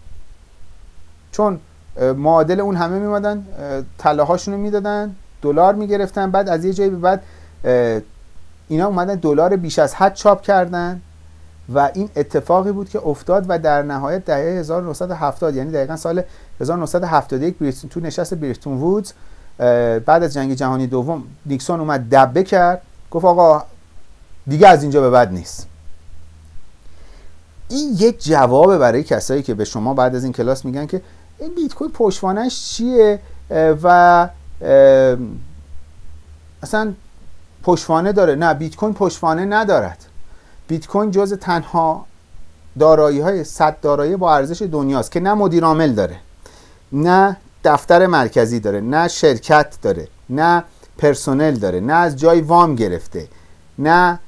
چون معادل اون همه میمدن طلاهاشون رو میدادن، دلار میگرفتن، بعد از یه جایی به بعد اینا اومدن دلار بیش از حد چاپ کردن و این اتفاقی بود که افتاد و در نهایت دهه هزار و نهصد و هفتاد، یعنی دقیقاً سال هزار و نهصد و هفتاد و یک تو نشست بریتون وودز بعد از جنگ جهانی دوم نیکسون اومد دبه کرد، گفت آقا دیگه از اینجا به بعد نیست. این یک جوابه برای کسایی که به شما بعد از این کلاس میگن که این بیت کوین پشتوانش چیه و اصلا پشتوانه داره. نه، بیت کوین پشتوانه ندارد. بیت کوین جز تنها دارایی‌های صد دارایی با ارزش دنیاست که نه مدیر عامل داره، نه دفتر مرکزی داره، نه شرکت داره، نه پرسنل داره، نه از جای وام گرفته، نه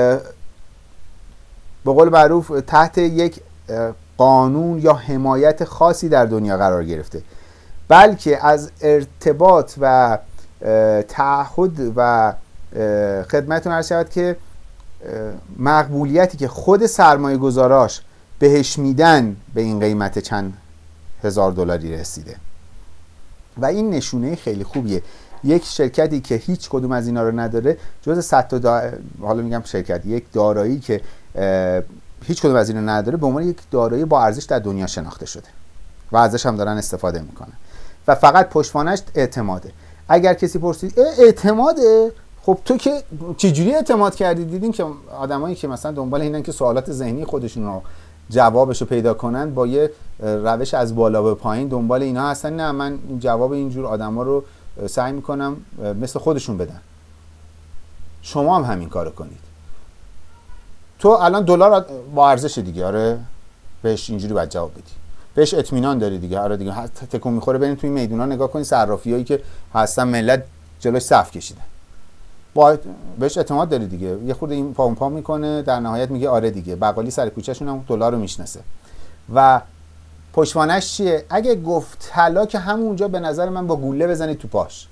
به قول معروف تحت یک قانون یا حمایت خاصی در دنیا قرار گرفته، بلکه از ارتباط و تعهد و خدمتتون عرض شود که مقبولیتی که خود سرمایه گذاراش بهش میدن به این قیمت چند هزار دلاری رسیده و این نشونه خیلی خوبیه. یک شرکتی که هیچ کدوم از اینا رو نداره، جز صد تا دا... حالا میگم شرکت، یک دارایی که هیچ کدوم از اینا نداره، به عنوان یک دارایی با ارزش در دنیا شناخته شده و ازش هم دارن استفاده میکنن و فقط پشتوانش اعتماده. اگر کسی پرسید اعتماده، خب تو که چجوری اعتماد کردی؟ دیدین که آدمایی که مثلا دنبال اینن که سوالات ذهنی خودشون رو جوابشو پیدا کنن، با یه روش از بالا به پایین دنبال اینا هستن. نه، من این جواب اینجور آدما رو سعی میکنم مثل خودشون بدن. شما هم همین کارو کنید. تو الان دلار با ارزش دیگه، آره بهش اینجوری باید جواب بدی، بهش اطمینان داری دیگه، آره دیگه تکون میخوره. بریم توی میدونا نگاه کنید، صرافیایی که هستن ملت جلوش صف کشیدن، با بهش اعتماد داری دیگه. یه خورده این پا اون پا میکنه، در نهایت میگه آره دیگه. بقالی سر کوچه‌شون هم دلار رو میشناسه. و پشتوانش چیه؟ اگه گفت طلا که همونجا به نظر من با گوله بزنید تو پاش.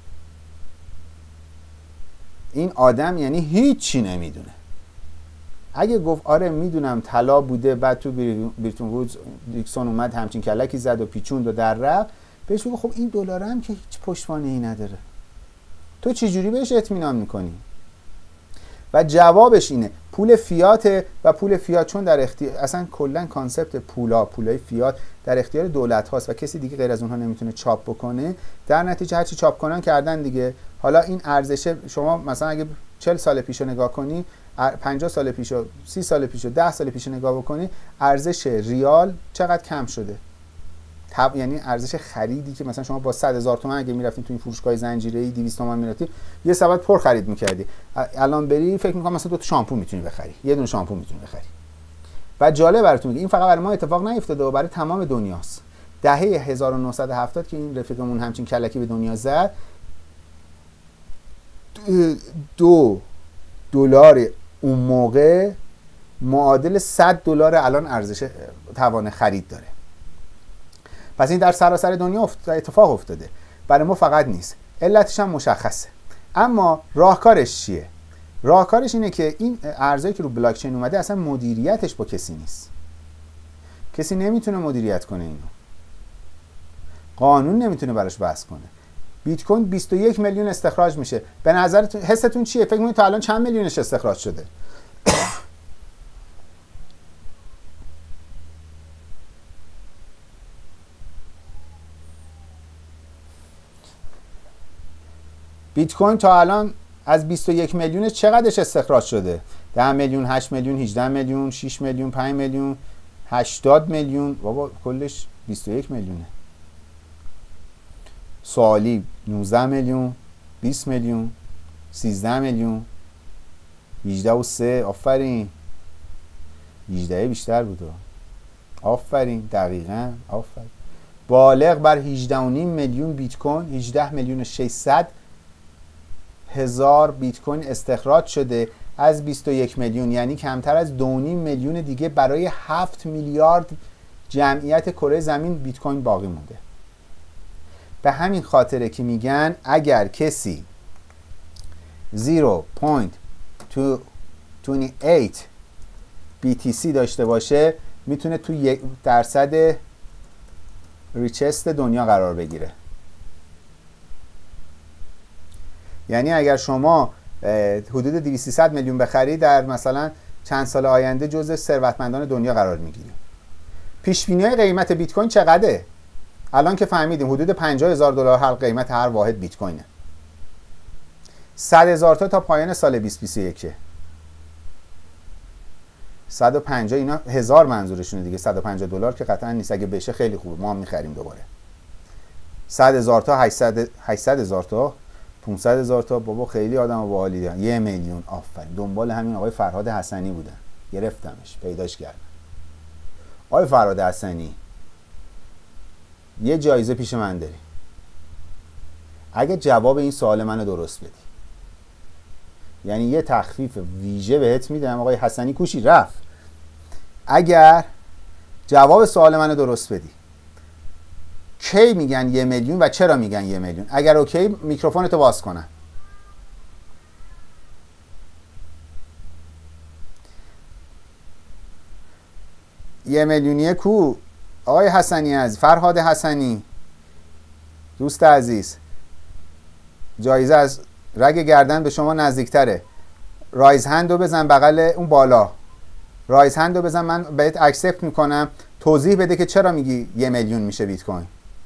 این آدم یعنی هیچی نمیدونه. اگه گفت آره میدونم طلا بوده، بعد تو برتون وودز دیکسون اومد همچین کلکی زد و پیچوند و در رفت، بهش بگو خب این دلار هم که هیچ پشتوانه‌ای نداره، تو چه جوری بهش اطمینان میکنی؟ و جوابش اینه پول فیاته. و پول فیات چون در اختیار، اصلا کلا کانسپت پولا پولای فیات در اختیار دولت هاست و کسی دیگه غیر از اونها نمیتونه چاپ بکنه، در نتیجه هرچی چاپ کنن کردن دیگه. حالا این ارزش شما مثلا اگه چهل سال پیشو نگاه کنی، پنجاه سال پیشو، سی سال پیشو، ده سال پیشو نگاه بکنی، ارزش ریال چقدر کم شده. تب... یعنی ارزش خریدی که مثلا شما با صد هزار تومان اگه میرفتین تو این فروشگاه زنجیره‌ای دویست تومان میرفتی، یه سبد پر خرید میکردی. الان بری فکر میکنم مثلا دو تا شامپو میتونی بخری، یه دونه شامپو میتونی بخری. و جالب براتون میگه این فقط برای ما اتفاق نیفتاده و برای تمام دنیاست. دهه هزار و نهصد و هفتاد که این رفیقمون همچین کلکی به دنیا زد، دو دلار اون موقع معادل صد دلار الان ارزش توان خرید داره. پس این در سراسر دنیا اتفاق افتاده، برای ما فقط نیست. علتش هم مشخصه. اما راهکارش چیه؟ راهکارش اینه که این ارزایی که رو بلاک چین اومده اصلا مدیریتش با کسی نیست. کسی نمیتونه مدیریت کنه اینو. قانون نمیتونه براش بحث کنه. بیت کوین بیست و یک میلیون استخراج میشه. به نظرتون حستون چیه؟ فکر می‌کنید تا الان چند میلیونش استخراج شده؟ بیت کوین تا الان از بیست و یک میلیونش چقدرش استخراج شده؟ ده میلیون، هشت میلیون، هجده میلیون، شش میلیون، پنج میلیون، هشتاد میلیون. بابا کلش بیست و یک میلیونه. سوالی نوزده میلیون، بیست میلیون، سیزده میلیون، هجده و سه. آفرین. هجده بیشتر بود. آفرین. دقیقاً آفرین. بالغ بر هجده و نیم میلیون بیت کوین، هجده میلیون و ششصد هزار بیت کوین استخراج شده از بیست و یک میلیون، یعنی کمتر از دو و نیم میلیون دیگه برای هفت میلیارد جمعیت کره زمین بیت کوین باقی مونده. به همین خاطره که میگن اگر کسی صفر ممیز دو هشت بی تی سی داشته باشه میتونه تو یک درصد ریچست دنیا قرار بگیره. یعنی اگر شما حدود دویست سیصد میلیون بخری، در مثلا چند سال آینده جزو ثروتمندان دنیا قرار میگیری. پیش بینی قیمت بیت کوین چقدره؟ الان که فهمیدیم حدود پنجاه هزار دلار هر قیمت هر واحد بیت کوینه. صد هزار تا تا پایان سال بیست بیست و یک. صد و پنجاه اینا هزار منظورشونه دیگه. صد و پنجاه دلار که قطعا نیست، اگه بشه خیلی خوبه، ما هم میخریم دوباره. صد هزار تا، هشتصد هزار تا، پانصد هزار تا. بابا خیلی آدم باحالی دارن. یه میلیون. آفرین. دنبال همین آقای فرهاد حسنی بودن، گرفتمش، پیداش کردم. آقای فرهاد حسنی، یه جایزه پیش من داری. اگه جواب این سوال منو درست بدی، یعنی یه تخفیف ویژه بهت میدم. آقای حسنی کوشی رفت. اگر جواب سوال منو درست بدی، کی میگن یه میلیون و چرا میگن یه میلیون؟ اگر اوکی میکروفونتو باز کنم. یه میلیونیه کو؟ آقای حسنی، از فرهاد حسنی دوست عزیز، جایزه از رگ گردن به شما نزدیکتره. رایز هندو بزن بغل اون بالا. رایز هند رو بزن، من بهت اکسپت میکنم. توضیح بده که چرا میگی یه میلیون میشه بیت کوین.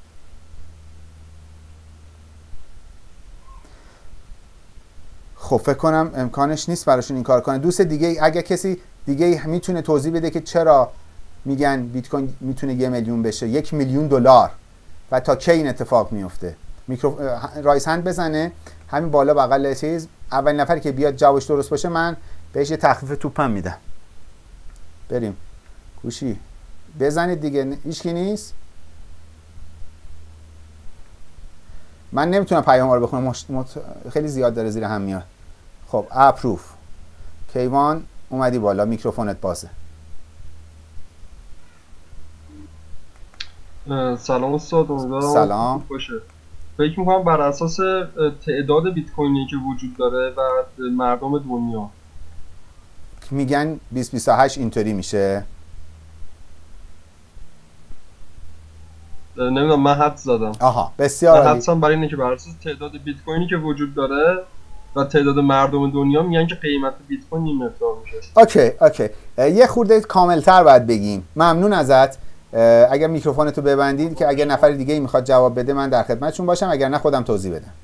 خب فکر کنم امکانش نیست براشون این کار کنه. دوست دیگه اگه کسی دیگه میتونه توضیح بده که چرا میگن بیت کوین میتونه یه میلیون بشه، یک میلیون دلار، و تا کی این اتفاق میفته. میکرو رایس هند بزنه همین بالا بغل چیز، اولین نفری که بیاد جوابش درست باشه من بهش یه تخفیف توپم میدم. بریم گوشی بزنید دیگه. هیچکی نیست؟ من نمیتونم پیام ها رو بخونم، مش... مت... خیلی زیاد داره زیر هم میاد. خب اپروف. کیوان اومدی بالا، میکروفونت بازه. سلام استاد، امیدوارم سلام باشه. فکر میکنم بر اساس تعداد بیت کوینی که وجود داره و مردم دنیا میگن بیست بیست و هشت اینطوری میشه. نمیدونم، من حد زدم. آها بسیار عالی. حدسم برای اینه که بر اساس تعداد بیت کوینی که وجود داره و تعداد مردم دنیا میگن که قیمت بیت کوین این مقدار میشه. اوکی اوکی یه خورده کاملتر باید بگیم. ممنون ازت. اگر میکروفونتو ببندید که اگر نفر دیگه ای میخواد جواب بده من در خدمتشون باشم، اگر نه خودم توضیح بدم.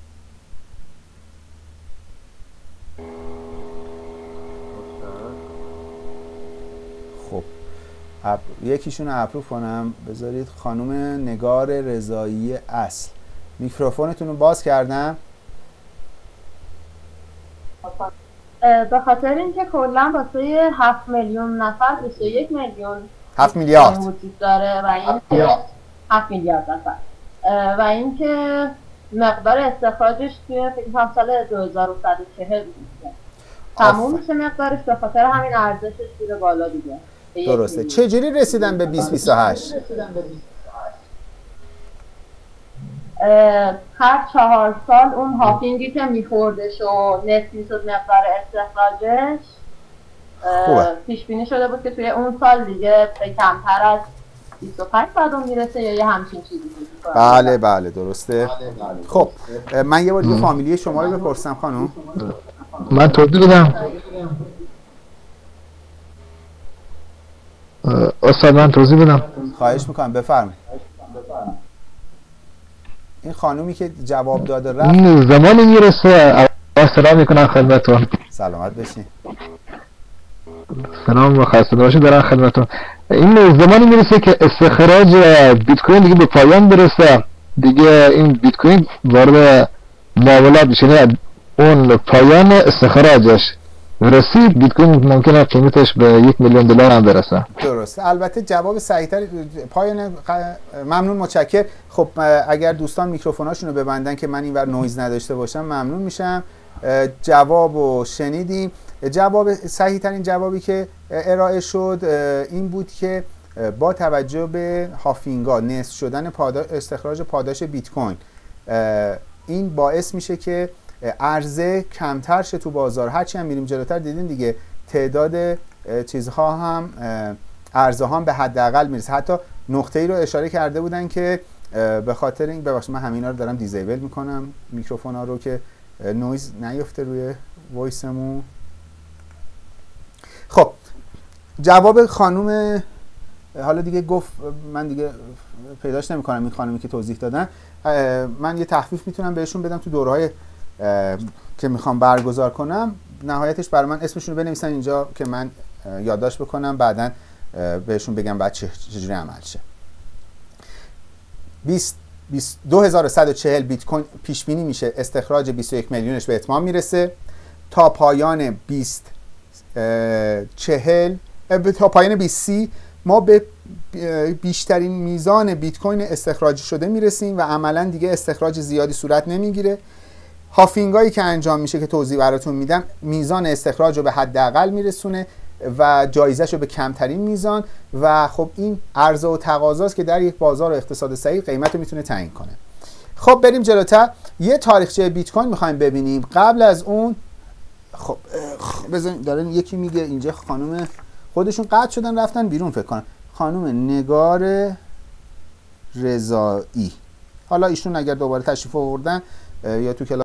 خب اپ... یکیشون رو اپروف کنم. بذارید خانم نگار رضایی اصل، میکروفونتون رو باز کردم. به خاطر اینکه کلا واسه هفت میلیون نفر بیست و یک میلیون هفت میلیارد وجود داره و این هفت میلیارد نفر و اینکه مقدار استخراجش توی فکر کنم سال دو هزار و صد و چهل میشه تموم میشه مقدارش، به خاطر همین ارزشش میره بالا دیگه. درسته. چجوری رسیدن به بیست بیست و هشت؟ هر چهار سال اون هاکینگی که میخوردش و نصف میشد مقدار استخراجش پیش بینی شده بود که توی اون سال دیگه به کمتر از بیست و پنج صدم میرسه یا یه همچین چیزی بود. بله بله درسته. خب من یه بار دیگه فامیلی شما رو بپرسم خانم. من توضیح بدم استاد، من توضیح بدم. خواهش میکنم بفرمایید. این خانومی که جواب داده رفت زمانی میرسه. سلام میکنم خدمتتون. سلامت بشین. سلام و خسته باشید دارم خدمتتون. این زمانی میرسه که استخراج بیت کوین دیگه به پایان برسه، دیگه این بیت کوین وارد معاملات میشه، اون پایان استخراجش رسید بیت کوین ممکنه قیمتش به یک میلیون دلار هم برسه. درسته. البته جواب صحیح‌تر پایان. ممنون، متشکر. خب اگر دوستان میکروفوناشون رو ببندن که من اینور نویز نداشته باشم ممنون میشم. جوابو شنیدیم. جواب صحیح ترین جوابی که ارائه شد این بود که با توجه به هافینگا، نصف شدن پاداش، استخراج پاداش بیت کوین، این باعث میشه که عرضه کمتر شه تو بازار. هرچی هم میریم جلوتر دیدین دیگه تعداد چیزها هم عرضه هم به حداقل میرسه. حتی نقطه‌ای رو اشاره کرده بودن که به خاطر این، ببخشید من همینا رو دارم دیزیبل میکنم میکروفونا رو که نویز نیفته روی وایسمون. خب جواب خانوم حالا دیگه گفت، من دیگه پیداش نمیکنم این خانومی که توضیح دادن. من یه تخفیف میتونم بهشون بدم تو دوره‌های که میخوام برگزار کنم. نهایتش برای من اسمشون رو بنویسن اینجا که من یادداشت بکنم، بعداً بهشون بگم بعد چجوری عمل شه. دو هزار و صد و چهل بیت کوین پیش بینی میشه استخراج بیست و یک میلیونش به اتمام میرسه. تا پایان بیست چهل تا پایان بیست سی ما به بیشترین میزان بیت کوین استخراج شده میرسیم و عملا دیگه استخراج زیادی صورت نمیگیره. هافینگایی که انجام میشه که توضیح براتون میدم میزان استخراج رو به حداقل میرسونه و جایزش رو به کمترین میزان، و خب این عرضه و تقاضاست که در یک بازار و اقتصاد صحیح قیمت رو میتونه تعیین کنه. خب بریم جلوتر. یه تاریخچه بیت کوین میخوایم ببینیم. قبل از اون خب بزنید، دارن یکی میگه اینجا خانم خودشون قطع شدن رفتن بیرون فکر کنم، خانم نگار رضایی. حالا ایشون اگر دوباره تشریف آوردن یا تو کلاس